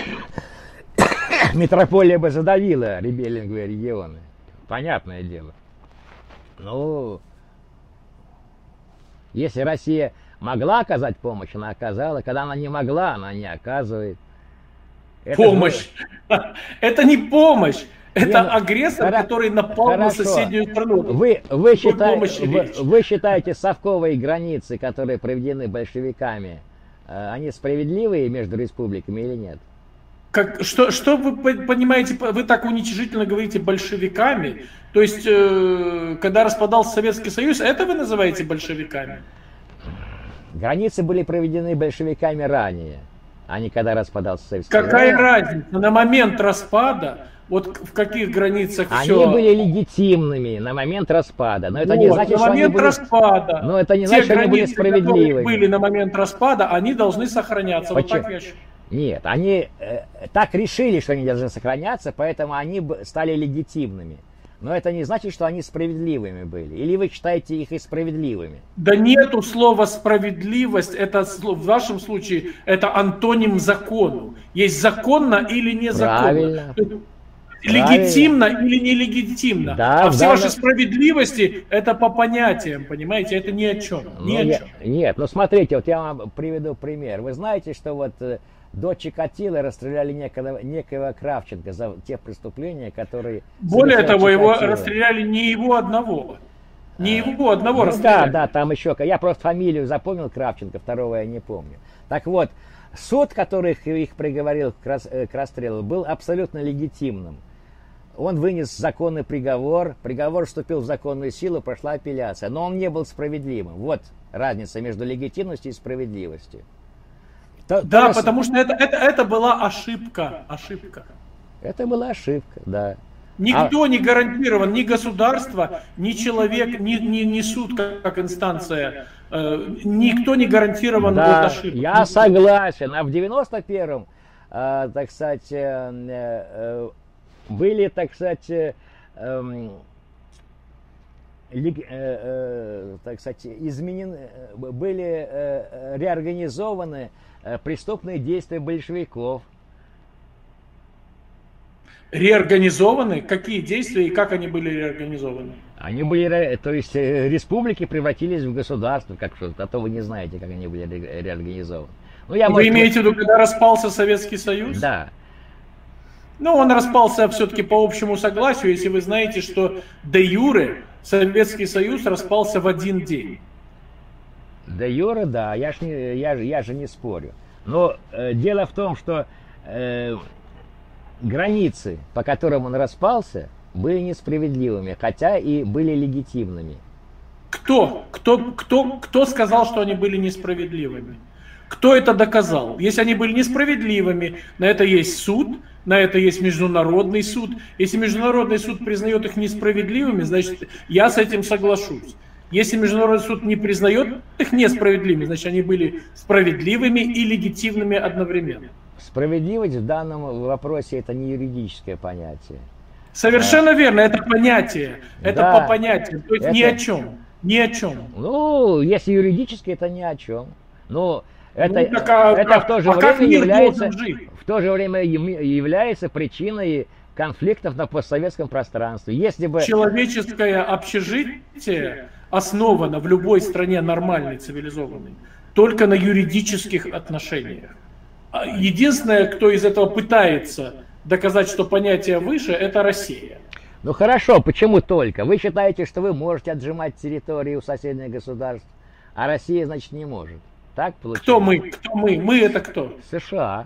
метрополия бы задавила ребеллинговые регионы. Понятное дело. Ну, если Россия могла оказать помощь, она оказала. Когда она не могла, она не оказывает. Это помощь. Же... Это не помощь. Это не, агрессор, хоро... который напал хорошо. на соседнюю страну. Вы, вы, считаете, вы, вы считаете совковые границы, которые проведены большевиками, они справедливые между республиками или нет? Как, что, что вы понимаете, вы так уничижительно говорите большевиками, то есть, э, когда распадался Советский Союз, это вы называете большевиками? Границы были проведены большевиками ранее, а не когда распадался Советский Союз. Какая разница? На момент распада, вот в каких границах они все... Они были легитимными на момент распада, но это вот, не значит, на что момент они были... распада. Но это не те значит, что границы, они были справедливыми. которые были на момент распада, они должны сохраняться. Почему? Вот так я считаю. Нет, они э, так решили, что они должны сохраняться, поэтому они стали легитимными. Но это не значит, что они справедливыми были. Или вы считаете их и справедливыми? Да нету слова справедливость. Это в вашем случае это антоним закону. Есть законно или незаконно. Правильно. Легитимно или нелегитимно. Да, а все да, ваши да. справедливости это по понятиям, понимаете, это ни о чем. Ну, Ни о я, чем. нет, ну смотрите, вот я вам приведу пример. Вы знаете, что вот э, до Чикатило расстреляли некого, некого Кравченко за те преступления, которые... Более того, его Чикатило. расстреляли не его одного. Не его одного Ну, расстреляли. да, да, там еще... Я просто фамилию запомнил Кравченко, второго я не помню. Так вот, суд, который их, их приговорил к, рас, к расстрелу, был абсолютно легитимным. Он вынес законный приговор, приговор вступил в законную силу, прошла апелляция, но он не был справедливым. Вот разница между легитимностью и справедливостью. То, да, то потому что это, это, это была ошибка, ошибка. Это была ошибка, да. Никто а... не гарантирован, ни государство, ни человек, ни, ни, ни суд как, как инстанция, э, никто не гарантирован да, от ошибок. Я согласен, а в девяносто первом, э, так сказать, э, э, были, так сказать, э, э, э, э, так сказать, изменены, были э, реорганизованы э, преступные действия большевиков. Реорганизованы? Какие действия и как они были реорганизованы? Они были, то есть республики превратились в государство, как что, а то вы не знаете, как они были реорганизованы. Ну, я, вы может, имеете в виду, когда распался Советский Союз? Да. Ну, он распался все-таки по общему согласию, если вы знаете, что де юре Советский Союз распался в один день. Де юре, да, я, ж не, я, я же не спорю. Но э, дело в том, что э, границы, по которым он распался, были несправедливыми, хотя и были легитимными. Кто? Кто, кто, кто сказал, что они были несправедливыми? Кто это доказал? Если они были несправедливыми, на это есть суд, на это есть международный суд. Если международный суд признает их несправедливыми, значит, я с этим соглашусь. Если международный суд не признает их несправедливыми, значит, они были справедливыми и легитимными одновременно. Справедливость в данном вопросе это не юридическое понятие. Совершенно да. верно, это понятие. Это да, по понятию, то есть это... ни о чем. Ни о чем. Ну, если юридически, это ни о чем. Но это, ну, так, а, это а, в то же а время является, жить? в то же время является причиной конфликтов на постсоветском пространстве. Если бы... Человеческое общежитие основано в любой стране нормальной, цивилизованной, только на юридических отношениях. Единственное, кто из этого пытается доказать, что понятие выше, это Россия. Ну хорошо, почему только? Вы считаете, что вы можете отжимать территории у соседних государств, а Россия, значит, не может. Так получается? Кто мы? Кто мы? Мы это кто? США.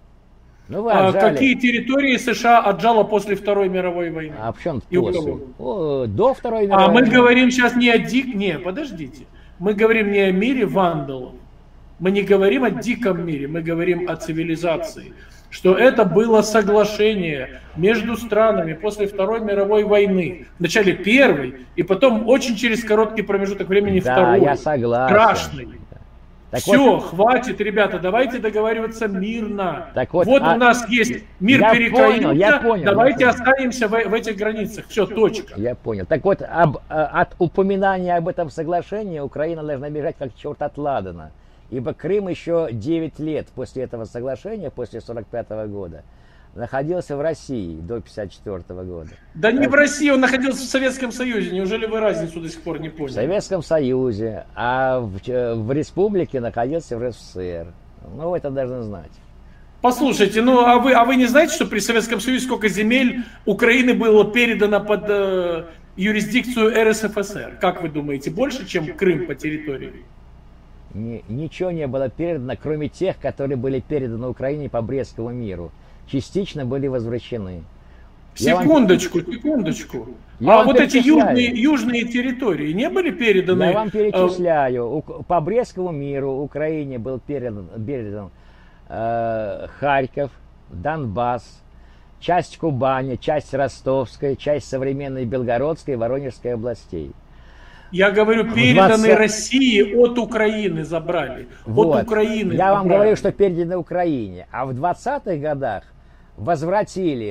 Ну, вы а какие территории США отжала после Второй мировой войны? А в чем после? О, до Второй А мировой мы войны. говорим сейчас не о дик... Не, подождите. Мы говорим не о мире вандалов. Мы не говорим о диком мире, мы говорим о цивилизации. Что это было соглашение между странами после Второй мировой войны. Вначале первой, и потом очень через короткий промежуток времени да, второй. Я согласен. Страшный. Так Все, вот, хватит, ребята, давайте договариваться мирно. Так вот, вот а, у нас есть мир я перекроется, понял, я понял, давайте я понял. останемся в, в этих границах. Все, точка. Я понял. Так вот, об, от упоминания об этом соглашении Украина должна бежать как черт от ладана. Ибо Крым еще девять лет после этого соглашения, после сорок пятого года, находился в России до пятьдесят четвёртого года. Да так... не в России, он находился в Советском Союзе. Неужели вы разницу до сих пор не поняли? В Советском Союзе, а в, в республике находился в РСФСР. Ну, вы это должны знать. Послушайте, ну а вы, а вы не знаете, что при Советском Союзе сколько земель Украины было передано под э, юрисдикцию РСФСР? Как вы думаете, больше, чем Крым по территории? Ни, ничего не было передано, кроме тех, которые были переданы Украине по Брестскому миру. Частично были возвращены. Секундочку, вам... секундочку. Я а вот эти южные, южные территории не были переданы? Я вам перечисляю. По Брестскому миру Украине был передан, передан э, Харьков, Донбасс, часть Кубани, часть Ростовской, часть современной Белгородской и Воронежской областей. Я говорю, переданы двадцать... России от Украины забрали. Вот. От Украины Я забрали. вам говорю, что переданы Украине. А в двадцатых годах возвратили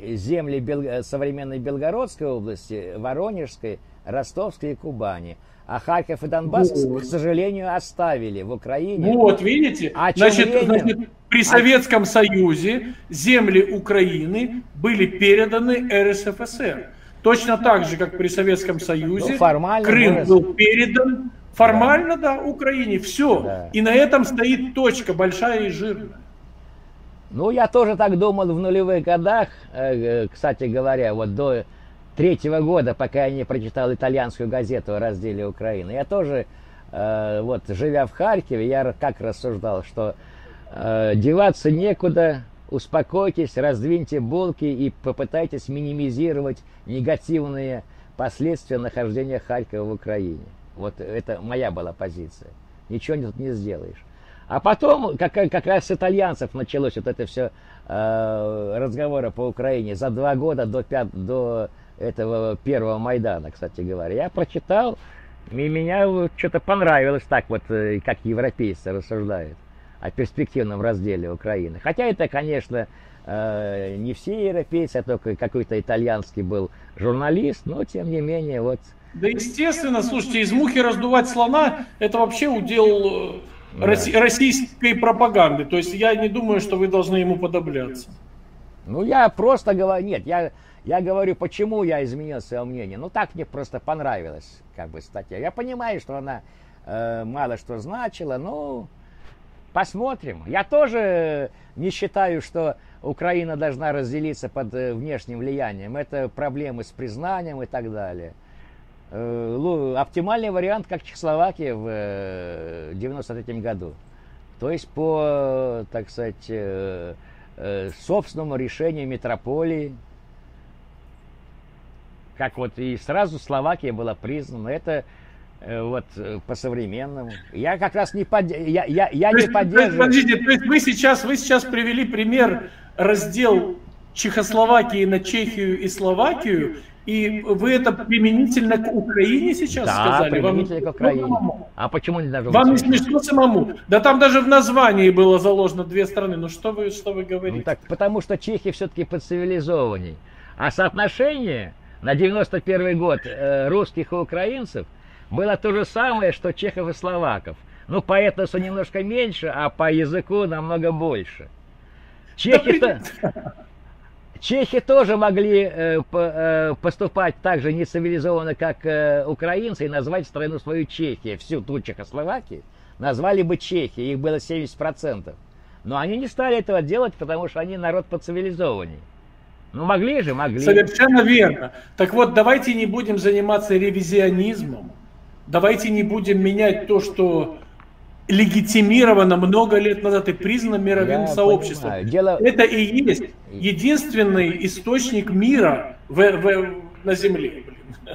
земли Бел... современной Белгородской области, Воронежской, Ростовской и Кубани. А Харьков и Донбасс, вот. к сожалению, оставили в Украине. Вот, видите? А значит, Ленин... значит, при Советском а... Союзе земли Украины были переданы эр эс эф эс эр. Точно так же, как при Советском Союзе, ну, Крым был, был передан формально, да, да Украине. Все. Да. И на этом стоит точка, большая и жирная. Ну, я тоже так думал в нулевых годах, кстати говоря, вот до третьего года, пока я не прочитал итальянскую газету о разделе Украины. Я тоже, вот, живя в Харькове, я как рассуждал, что деваться некуда, успокойтесь, раздвиньте булки и попытайтесь минимизировать негативные последствия нахождения Харькова в Украине. Вот это моя была позиция. Ничего тут не сделаешь. А потом, как, как раз с итальянцев началось вот это все э, разговоры по Украине за два года до, пят, до этого первого Майдана, кстати говоря. Я прочитал, и меня что-то понравилось так вот, как европейцы рассуждают о перспективном разделе Украины. Хотя это, конечно, э, не все европейцы, а только какой-то итальянский был журналист, но тем не менее вот. Да естественно, слушайте, из мухи раздувать слона, это вообще удел да. российской пропаганды. То есть я не думаю, что вы должны ему подобляться. Ну я просто говорю, нет, я, я говорю, почему я изменил свое мнение. Ну так мне просто понравилась как бы статья. Я понимаю, что она э, мало что значила, но посмотрим. Я тоже не считаю, что Украина должна разделиться под внешним влиянием. Это проблемы с признанием и так далее. Оптимальный вариант, как Чехословакия в девяносто третьем году. То есть по, так сказать, собственному решению метрополии. Как вот и сразу Словакия была признана. Это вот по-современному. Я как раз не, под... я, я, я не есть, поддерживаю. Подождите, то есть вы сейчас, вы сейчас привели пример раздел Чехословакии на Чехию и Словакию, и вы это применительно к Украине сейчас да, сказали? применительно Вам... к Украине. А почему не даже Вам не смешно самому? Да там даже в названии было заложено две страны. Ну что вы, что вы говорите? Ну, так, потому что Чехия все-таки поцивилизованней. А соотношение на девяносто первый год э, русских и украинцев было то же самое, что чехов и словаков. Ну, по этносу немножко меньше, а по языку намного больше. Чехи, да, то... Чехи тоже могли э, по, э, поступать так же нецивилизованно, как э, украинцы, и назвать страну свою Чехия. Всю ту Чехословакию назвали бы Чехией, их было семьдесят процентов. Но они не стали этого делать, потому что они народ поцивилизованней. Ну, могли же, могли. Совершенно верно. Так вот, давайте не будем заниматься ревизионизмом. Давайте не будем менять то, что легитимировано много лет назад и признано мировым Я сообществом. Дело... Это и есть единственный источник мира в, в, на Земле.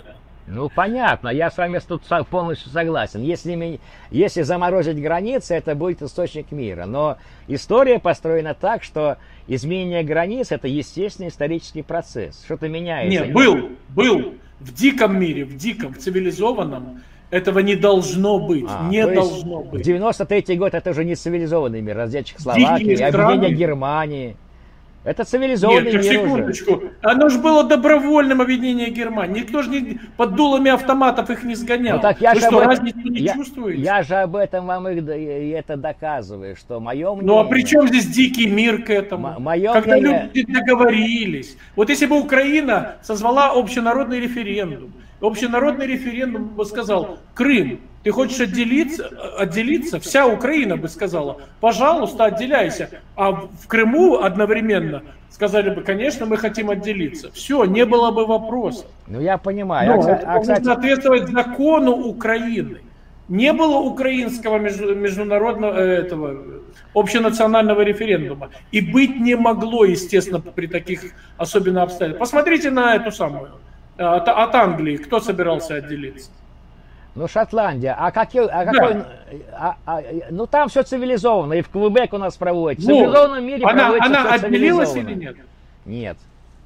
Ну, понятно, я с вами тут полностью согласен. Если, если заморозить границы, это будет источник мира. Но история построена так, что изменение границ – это естественный исторический процесс. Что-то меняется. Нет, был, был. В диком мире, в диком, в цивилизованном этого не должно быть. А, не должно быть. девяносто третий год – это уже не цивилизованный мир. Раздел Чехословакии, объединение Германии. Это цивилизованный Нет, мир секундочку. уже. Оно же было добровольным объединение Германии. Никто же не, под дулами автоматов их не сгонял. Ну, так я Вы же что, этом, разницу не я, чувствуете? Я же об этом вам и это доказываю, что мое мнение... Ну а при чем здесь дикий мир к этому? Мое Когда мнение... люди договорились. Вот если бы Украина созвала общенародный референдум, общенародный референдум бы сказал: Крым, ты хочешь отделиться, отделиться? Вся Украина бы сказала: пожалуйста, отделяйся. А в Крыму одновременно сказали бы: конечно, мы хотим отделиться. Все, не было бы вопросов. Ну я понимаю. Но а, это а, кстати... нужно соответствовать закону Украины. Не было украинского международного этого общенационального референдума. И быть не могло, естественно, при таких особенно обстоятельствах. Посмотрите на эту самую. От, от Англии кто собирался отделиться? Ну, Шотландия. А, какой, а какой... Да. А, а, ну, там все цивилизованно. И в Квебек у нас проводится. В ну, цивилизованном мире она, проводится она отделилась или нет? Нет.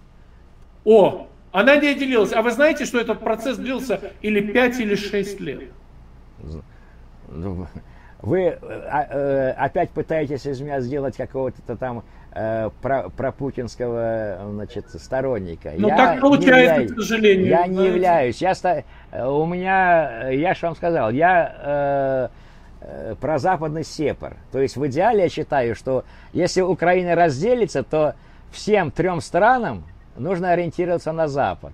О, она не отделилась. А вы знаете, что этот процесс длился или пять, или шесть лет? Вы опять пытаетесь из меня сделать какого-то там про, пропутинского, значит, сторонника. Ну так получается, являюсь, к сожалению. Я не знаете. являюсь. Я, у меня, я же вам сказал, я э, прозападный сепар. То есть в идеале я считаю, что если Украина разделится, то всем трем странам нужно ориентироваться на Запад.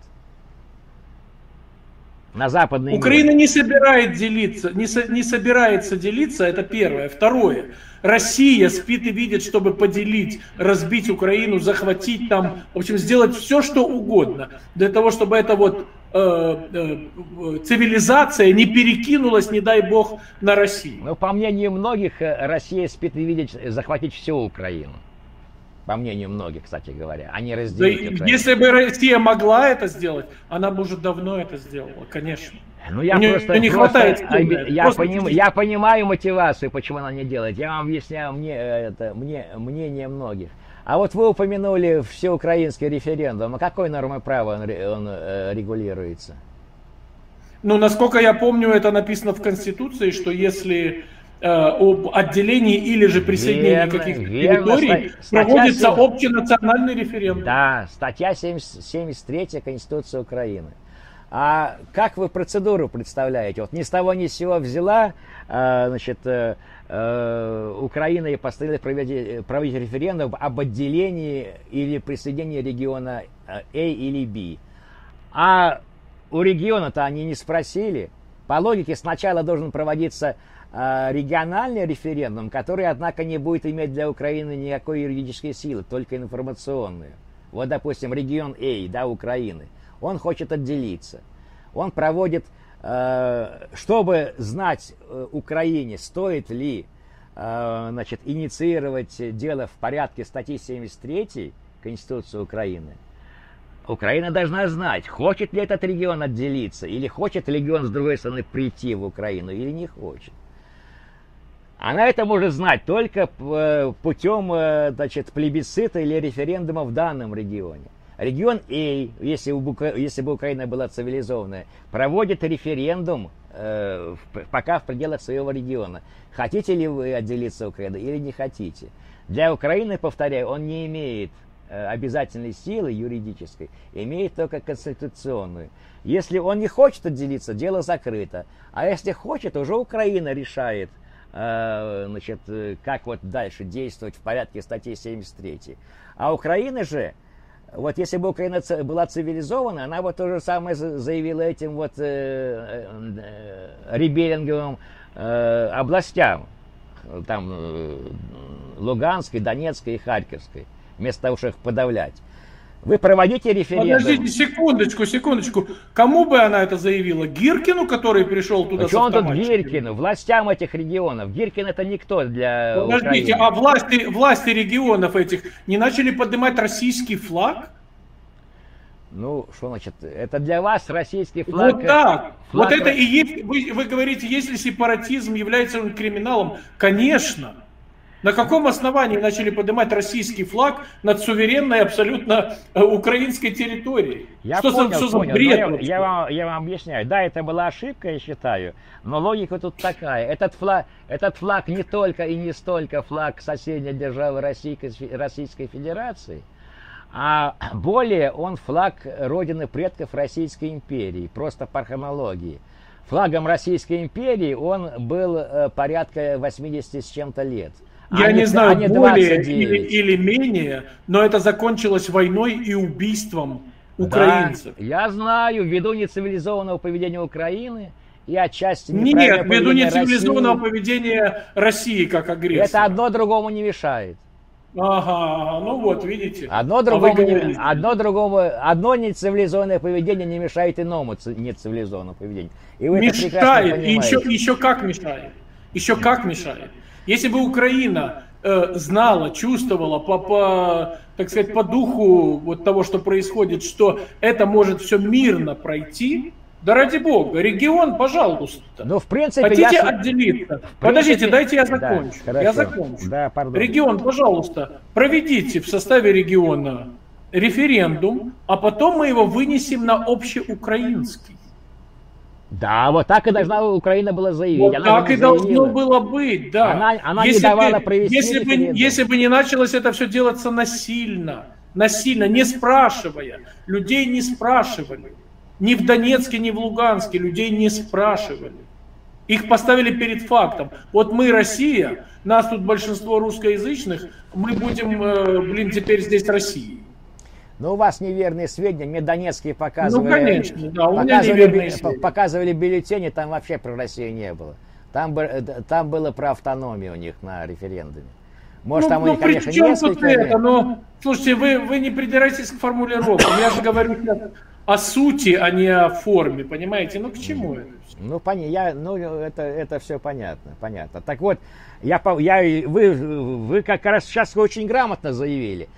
На западный Украина мир. не собирает делиться, не, со, не собирается делиться, это первое. Второе. Россия спит и видит, чтобы поделить, разбить Украину, захватить там, в общем, сделать все, что угодно, для того, чтобы эта вот э, э, цивилизация не перекинулась, не дай бог, на Россию. Ну, по мнению многих, Россия спит и видит захватить всю Украину. По мнению многих, кстати говоря, они разделить. Да, если бы Россия могла это сделать, она бы уже давно это сделала, конечно. Ну, я Мне просто, не просто хватает я, просто поним, я понимаю мотивацию, почему она не делает. Я вам объясняю мне, это, мне, мнение многих. А вот вы упомянули всеукраинский референдум. А какой нормой права он, он э, регулируется? Ну, насколько я помню, это написано в Конституции, что если об отделении или же присоединении каких-то территорий проводится общенациональный референдум. Да, статья семьдесят третья Конституции Украины. А как вы процедуру представляете? Вот ни с того ни с сего взяла, значит, Украина и постановила проводить, проводить референдум об отделении или присоединении региона А или Б. А у региона-то они не спросили. По логике сначала должен проводиться региональный референдум, который, однако, не будет иметь для Украины никакой юридической силы, только информационную. Вот, допустим, регион А, да, Украины, он хочет отделиться. Он проводит, чтобы знать Украине, стоит ли, значит, инициировать дело в порядке статьи семьдесят третьей Конституции Украины, Украина должна знать, хочет ли этот регион отделиться, или хочет регион, с другой стороны, прийти в Украину, или не хочет. Она это может знать только путем, значит, плебисцита или референдума в данном регионе. Регион А, если, если бы Украина была цивилизованная, проводит референдум э, пока в пределах своего региона. Хотите ли вы отделиться от Украины или не хотите? Для Украины, повторяю, он не имеет э, обязательной силы юридической, имеет только конституционную. Если он не хочет отделиться, дело закрыто. А если хочет, уже Украина решает, значит, как вот дальше действовать в порядке статьи семьдесят третьей. А Украина же, вот если бы Украина была цивилизована, она бы то же самое заявила этим вот э, э, ребеллинговым э, областям, там э, Луганской, Донецкой и Харьковской, вместо того, чтобы их подавлять. Вы проводите референдум. Подождите, секундочку, секундочку. Кому бы она это заявила? Гиркину, который пришел туда а с автоматчиками? Тут Гиркину? Властям этих регионов. Гиркин это никто для Подождите, Украины. А власти, власти регионов этих не начали поднимать российский флаг? Ну, что значит? Это для вас российский флаг? Вот так. Флаг... Вот это и есть, вы, вы говорите, если сепаратизм является криминалом, конечно. На каком основании начали поднимать российский флаг над суверенной абсолютно украинской территорией? Я что понял, за, что понял. за бред? Я, я, вам, я вам объясняю. Да, это была ошибка, я считаю, но логика тут такая. Этот флаг, этот флаг не только и не столько флаг соседней державы Российской, Российской Федерации, а более он флаг родины предков Российской империи, просто по хронологии. Флагом Российской империи он был порядка восьмидесяти с чем-то лет. Я не, не знаю, а более или, или менее, но это закончилось войной и убийством украинцев. Да, я знаю, ввиду нецивилизованного поведения Украины и отчасти Нет, ввиду нецивилизованного России. поведения России как агрессора. Это одно другому не мешает. Ага, ну вот, видите. Одно другому, не, одно другому, одно нецивилизованное поведение не мешает иному нецивилизованному поведению. И вы мешает, и еще, еще как мешает. Еще как мешает. Если бы Украина э, знала, чувствовала по, по, так сказать, по духу вот того, что происходит, что это может все мирно пройти, да ради бога, регион, пожалуйста. Ну, в принципе, Хотите я... отделиться? В Подождите, принципе... дайте я закончу. Да, я закончу. Да, пардон. Регион, пожалуйста, проведите в составе региона референдум, а потом мы его вынесем на общеукраинский. Да, вот так и должна Украина была заявить. Вот она так и заявила. Должно было быть, да. Она, она если не давала бы, провести если бы, если бы не началось это все делаться насильно, насильно, не спрашивая, людей не спрашивали. Ни в Донецке, ни в Луганске людей не спрашивали. Их поставили перед фактом. Вот мы, Россия, нас тут большинство русскоязычных, мы будем, э, блин, теперь здесь Россией. Ну, у вас неверные сведения. Мне донецкие показывали, ну, конечно, да, у показывали, меня показывали бюллетени, там вообще про Россию не было. Там, там было про автономию у них на референдуме. Может, ну, там ну, у них, конечно, несколько... Это, но, слушайте, вы, вы не придирайтесь к формулировкам. Я же говорю о сути, а не о форме, понимаете? Ну, к чему это? Ну, понятно, я, ну, это, это все понятно, понятно. Так вот, я, я, вы, вы как раз сейчас очень грамотно заявили,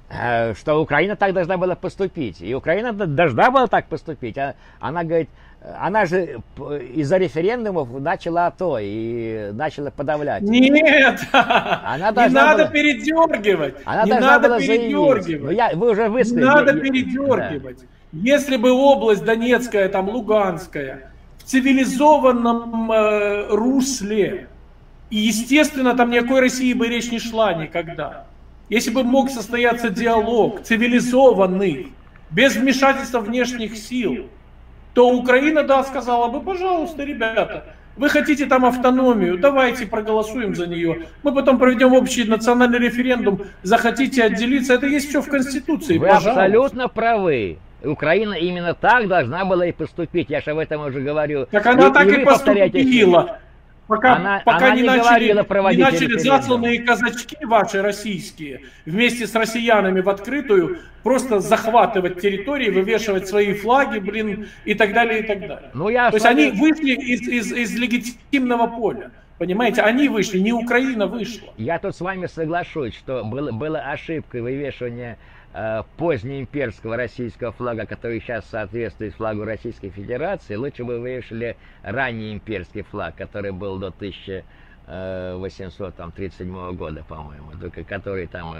что Украина так должна была поступить. И Украина должна была так поступить. Она говорит, она же из-за референдумов начала то и начала подавлять. Нет, она не надо была... передергивать. Она не должна надо была передергивать. Ну, я, вы уже высказали. Не надо передергивать. Да. Если бы область Донецкая, там Луганская, в цивилизованном э, русле, и, естественно, там никакой России бы речь не шла никогда. Если бы мог состояться диалог цивилизованный, без вмешательства внешних сил, то Украина, да, сказала бы, пожалуйста, ребята, вы хотите там автономию, давайте проголосуем за нее. Мы потом проведем общий национальный референдум, захотите отделиться, это есть все в Конституции. Вы пожалуйста. Абсолютно правы. Украина именно так должна была и поступить, я же об этом уже говорю. Так она и, так и, и поступила. Пока, она, пока она не, не начали, не начали засланные казачки ваши российские вместе с россиянами в открытую просто захватывать территории, вывешивать свои флаги, блин, и так далее, и так далее. Ну, я То есть они вышли из, из, из легитимного поля. Понимаете, они вышли, не Украина вышла. Я тут с вами соглашусь, что было, было ошибкой вывешивания э, позднеимперского российского флага, который сейчас соответствует флагу Российской Федерации. Лучше бы вывешивали ранний имперский флаг, который был до тысяча восемьсот тридцать седьмого года, по-моему, который там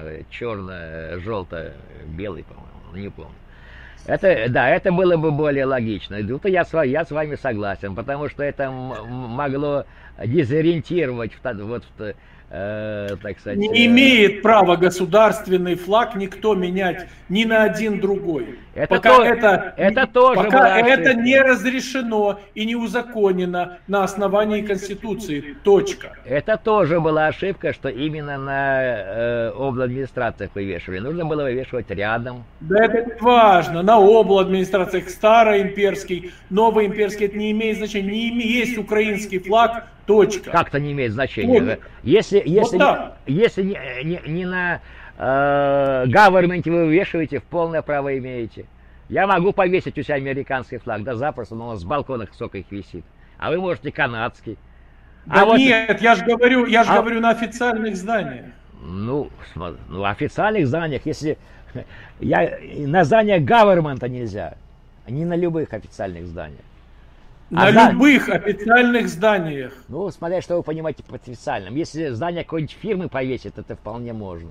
черно-желто-белый, по-моему, не помню. Это, да, это было бы более логично. Тут я, я с вами согласен, потому что это могло дезориентировать вот, э, так сказать... Не имеет права государственный флаг никто менять ни на один другой. Это, пока то, это, это тоже пока это не разрешено и не узаконено на основании Конституции. Точка. Это тоже была ошибка, что именно на э, обладминистрациях вывешивали. Нужно было вывешивать рядом. Да это не важно. На обладминистрациях староимперский, новоимперский, это не имеет значения. Не имеет, есть украинский флаг. Точка. Как-то не имеет значения. Вот. Если, если, вот не, если не, не, не на э, government вы вывешиваете, в полное право имеете. Я могу повесить у себя американский флаг, да запросто, но у нас с балконах сколько их висит. А вы можете канадский. Да а нет, вот, я же говорю, я же а, говорю на официальных зданиях. Ну, ну, в официальных зданиях, если... Я, на зданиях government нельзя, не на любых официальных зданиях. На а любых зда... официальных зданиях. Ну, смотря что вы понимаете под официальным. Если здание какой-нибудь фирмы повесит, это вполне можно.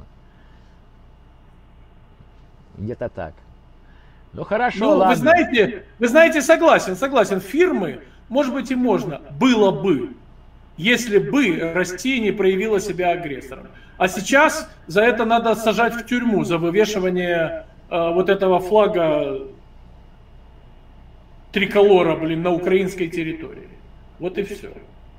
Где-то так. Ну, хорошо, ну, ладно. Вы знаете, вы знаете, согласен, согласен. Фирмы, может быть, и можно. Было бы, если бы Россия не проявила себя агрессором. А сейчас за это надо сажать в тюрьму, за вывешивание э, вот этого флага триколора, блин, на украинской территории. Вот и все.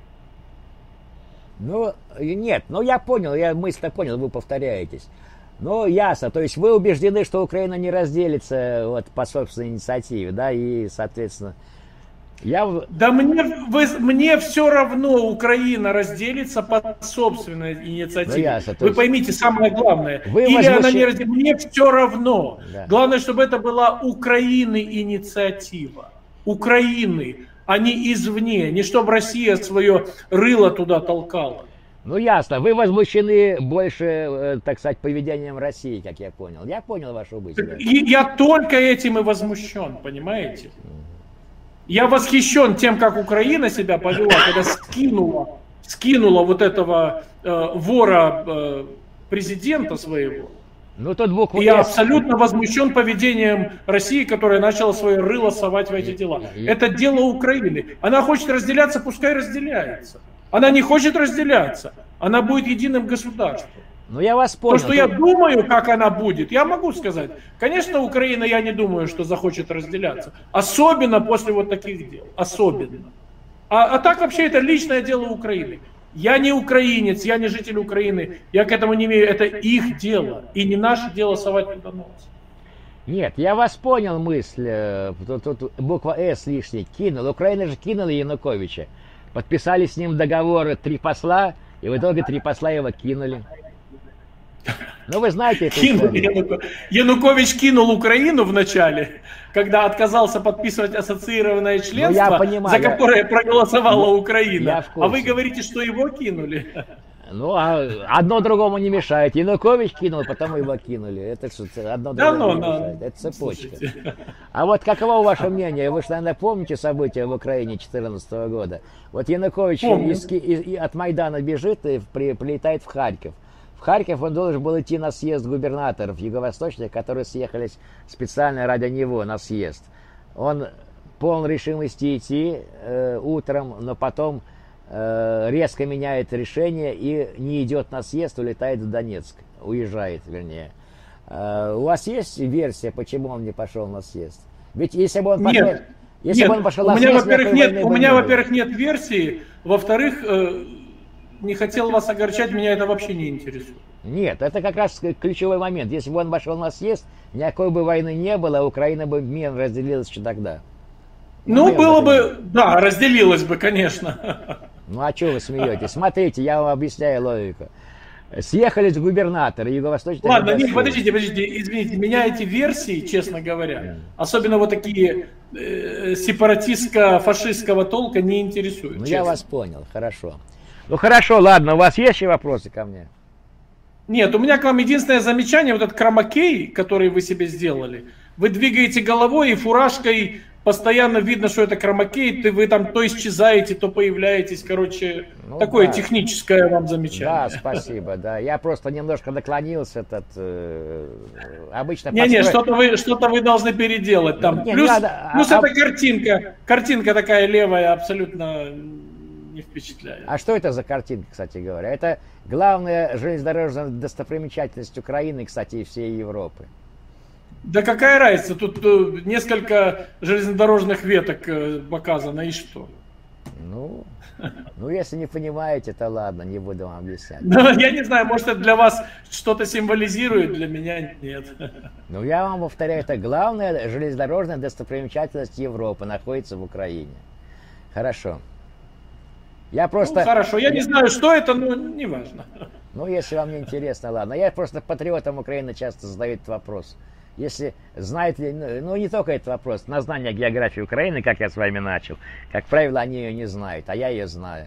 Ну, нет, ну я понял, я мысль-то понял, вы повторяетесь. Ну, ясно, то есть вы убеждены, что Украина не разделится вот, по собственной инициативе, да, и, соответственно... Я... Да мне, вы, мне все равно, Украина разделится по собственной инициативе. Ну, ясно, вы есть... поймите, самое главное, вы или возмущ... она не разделится, мне все равно. Да. Главное, чтобы это была Украины инициатива. Украины, а не извне, не чтобы Россия свое рыло туда толкала. Ну ясно, вы возмущены больше, так сказать, поведением России, как я понял. Я понял вашу мысль. Я только этим и возмущен, понимаете? Я восхищен тем, как Украина себя повела, когда скинула, скинула вот этого э, вора э, президента своего Ну, тут буква И я «С». абсолютно возмущен поведением России, которая начала свое рыло совать в эти дела. Это дело Украины. Она хочет разделяться, пускай разделяется. Она не хочет разделяться. Она будет единым государством. Ну, я вас понял. То, что я думаю, как она будет, я могу сказать. Конечно, Украина, я не думаю, что захочет разделяться. Особенно после вот таких дел. Особенно. А, а так вообще это личное дело Украины. Я не украинец, я не житель Украины. Я к этому не имею. Это их дело. И не наше дело совать туда нос. Нет, я вас понял мысль. Тут, тут буква «С» лишняя. Кинул. Украина же кинула Януковича. Подписали с ним договоры три посла, и в итоге три посла его кинули. Ну, вы знаете эту историю. Янукович кинул Украину в начале, когда отказался подписывать ассоциированное членство, ну, понимаю, за которое я... проголосовала ну, Украина. А вы говорите, что его кинули? Ну, а одно другому не мешает. Янукович кинул, потом его кинули. Это что, одно другому да, ну, не да. мешает. Это цепочка. Слушайте. А вот каково ваше мнение? Вы же, наверное, помните события в Украине две тысячи четырнадцатого года? Вот Янукович из, из, из, от Майдана бежит и при, прилетает в Харьков. В Харьков он должен был идти на съезд губернаторов юго-восточных, которые съехались специально ради него на съезд. Он полон решимости идти э, утром, но потом э, резко меняет решение и не идет на съезд, улетает в Донецк, уезжает, вернее. Э, у вас есть версия, почему он не пошел на съезд? Ведь если бы он пошел, нет, если нет, бы он пошел у на меня, съезд, во-первых, нет, у меня, не во-первых, нет версии, во-вторых, э, не хотел вас огорчать, меня это вообще не интересует. Нет, это как раз ключевой момент. Если бы он вошел на съезд, никакой бы войны не было, Украина бы мирно разделилась еще тогда. Ну, ну было бы, да, разделилась бы, конечно. Ну, а что вы смеетесь? Смотрите, я вам объясняю логику. Съехались губернаторы юго-восточные. Ладно, нет, подождите, подождите, извините, меня эти версии, честно говоря, особенно вот такие э, сепаратистско-фашистского толка не интересуют. Ну, честно. Я вас понял, хорошо. Ну, хорошо, ладно, у вас есть еще вопросы ко мне? Нет, у меня к вам единственное замечание, вот этот хромакей, который вы себе сделали, вы двигаете головой и фуражкой, постоянно видно, что это хромакей, ты, вы там то исчезаете, то появляетесь, короче, ну, такое да. техническое вам замечание. Да, спасибо, да, я просто немножко наклонился, этот, э, обычно... Не-не, подстроить... что-то вы, что-то вы должны переделать там, не, плюс, не надо, плюс а, эта картинка, картинка такая левая, абсолютно... не впечатляет. А что это за картинка, кстати говоря? Это главная железнодорожная достопримечательность Украины, кстати, и всей Европы. Да какая разница? Тут uh, несколько железнодорожных веток uh, показано, и что? Ну, ну, если не понимаете, то ладно, не буду вам объяснять. Я не знаю, может, это для вас что-то символизирует, для меня нет. Ну, я вам повторяю, это главная железнодорожная достопримечательность Европы находится в Украине. Хорошо. Я просто... Ну, хорошо, я, я не знаю, что это, но не важно. Ну, если вам не интересно, ладно. Я просто патриотам Украины часто задаю этот вопрос. Если знаете, ну не только этот вопрос, на знание географии Украины, как я с вами начал, как правило, они ее не знают, а я ее знаю.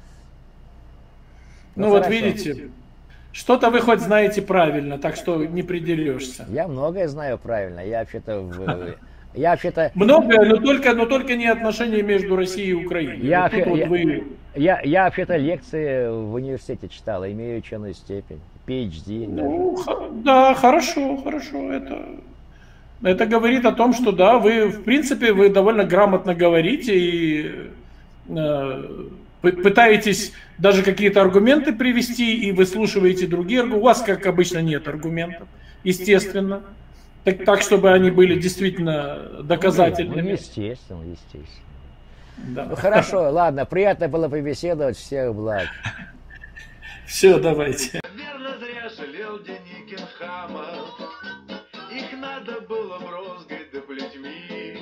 Ну, ну вот видите, что-то вы хоть знаете правильно, так что не придерешься. Я многое знаю правильно, я вообще-то... В... Я вообще-то... Многое, но только, но только не отношения между Россией и Украиной. Я, вот я, вот вы... я, я вообще-то лекции в университете читал, имею ученую степень, пи эйч ди. Ну, да, хорошо, хорошо. Это, это говорит о том, что да, вы, в принципе, вы довольно грамотно говорите и э, пытаетесь даже какие-то аргументы привести и выслушиваете другие. У вас, как обычно, нет аргументов, естественно. Так, так, чтобы они были действительно доказательными. Ну, естественно, естественно. Да. Ну, хорошо, ладно, приятно было побеседовать, всех благ. Все, давайте. Верно зря жалел Деникин хамов, их надо было брозгать да плетьми.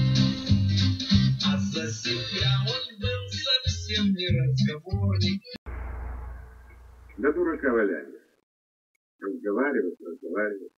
А за себя он был совсем не разговорник. Да дурака валяли. Разговаривать, разговаривать.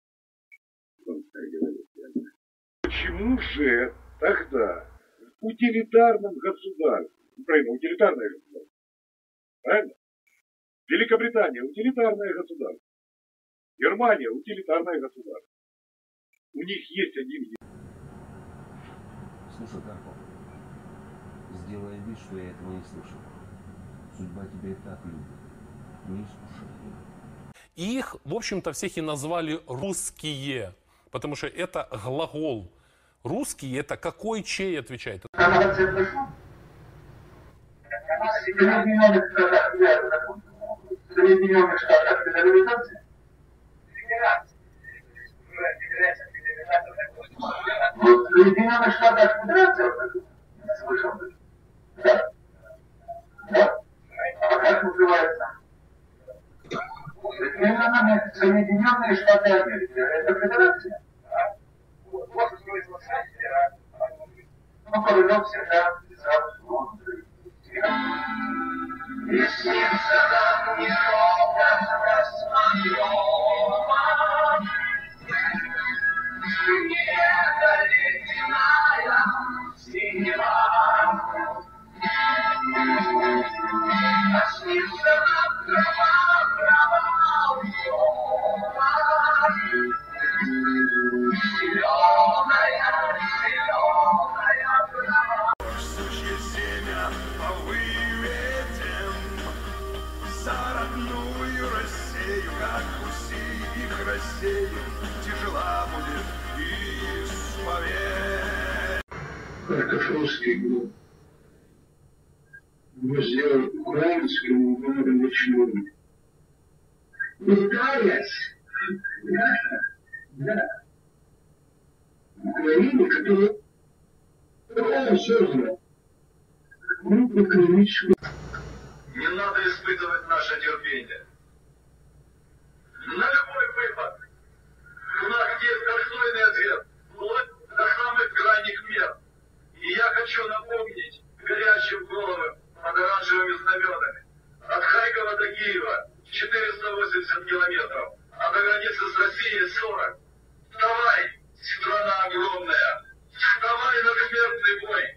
Почему же тогда в утилитарном государстве, Украина утилитарное государство, правильно? Великобритания утилитарное государство, Германия утилитарное государство. У них есть один... Слушай, Карпов, сделай вид, что я этого не слышал. Судьба тебя и так любит. Не искушай. И их, в общем-то, всех и назвали русские, потому что это глагол. Русский — это какой, чей отвечает. В Соединенных Штатах федерализация? В Соединенных Штатах федерация? Слышал? Да? Да? А как называется? Соединенные, Соединенные Штаты Америки. Это федерация? Вот смысл федерации. Ну, Королев всегда писал, что он и снится нам неровно рассмотрёма, небо ледяная синева. А снится нам трава, трава уема, зелёная, зелёная трава. Сучье семя выведем за родную Россию, как уси их рассеем, тяжела будет исповедь. Картофельский гроб. Мы сделали украинскому городу чудо. Пытаясь, да, да, Украине, которая он создал группу экономическую. Не надо испытывать наше терпение. На любой выпад у нас есть достойный ответ, вплоть до самых крайних мер. И я хочу напомнить горящим головам под оранжевыми знаменами. От Харькова до Киева четыреста восемьдесят километров, а до границы с Россией сорок. Вставай, страна огромная, вставай на смертный бой.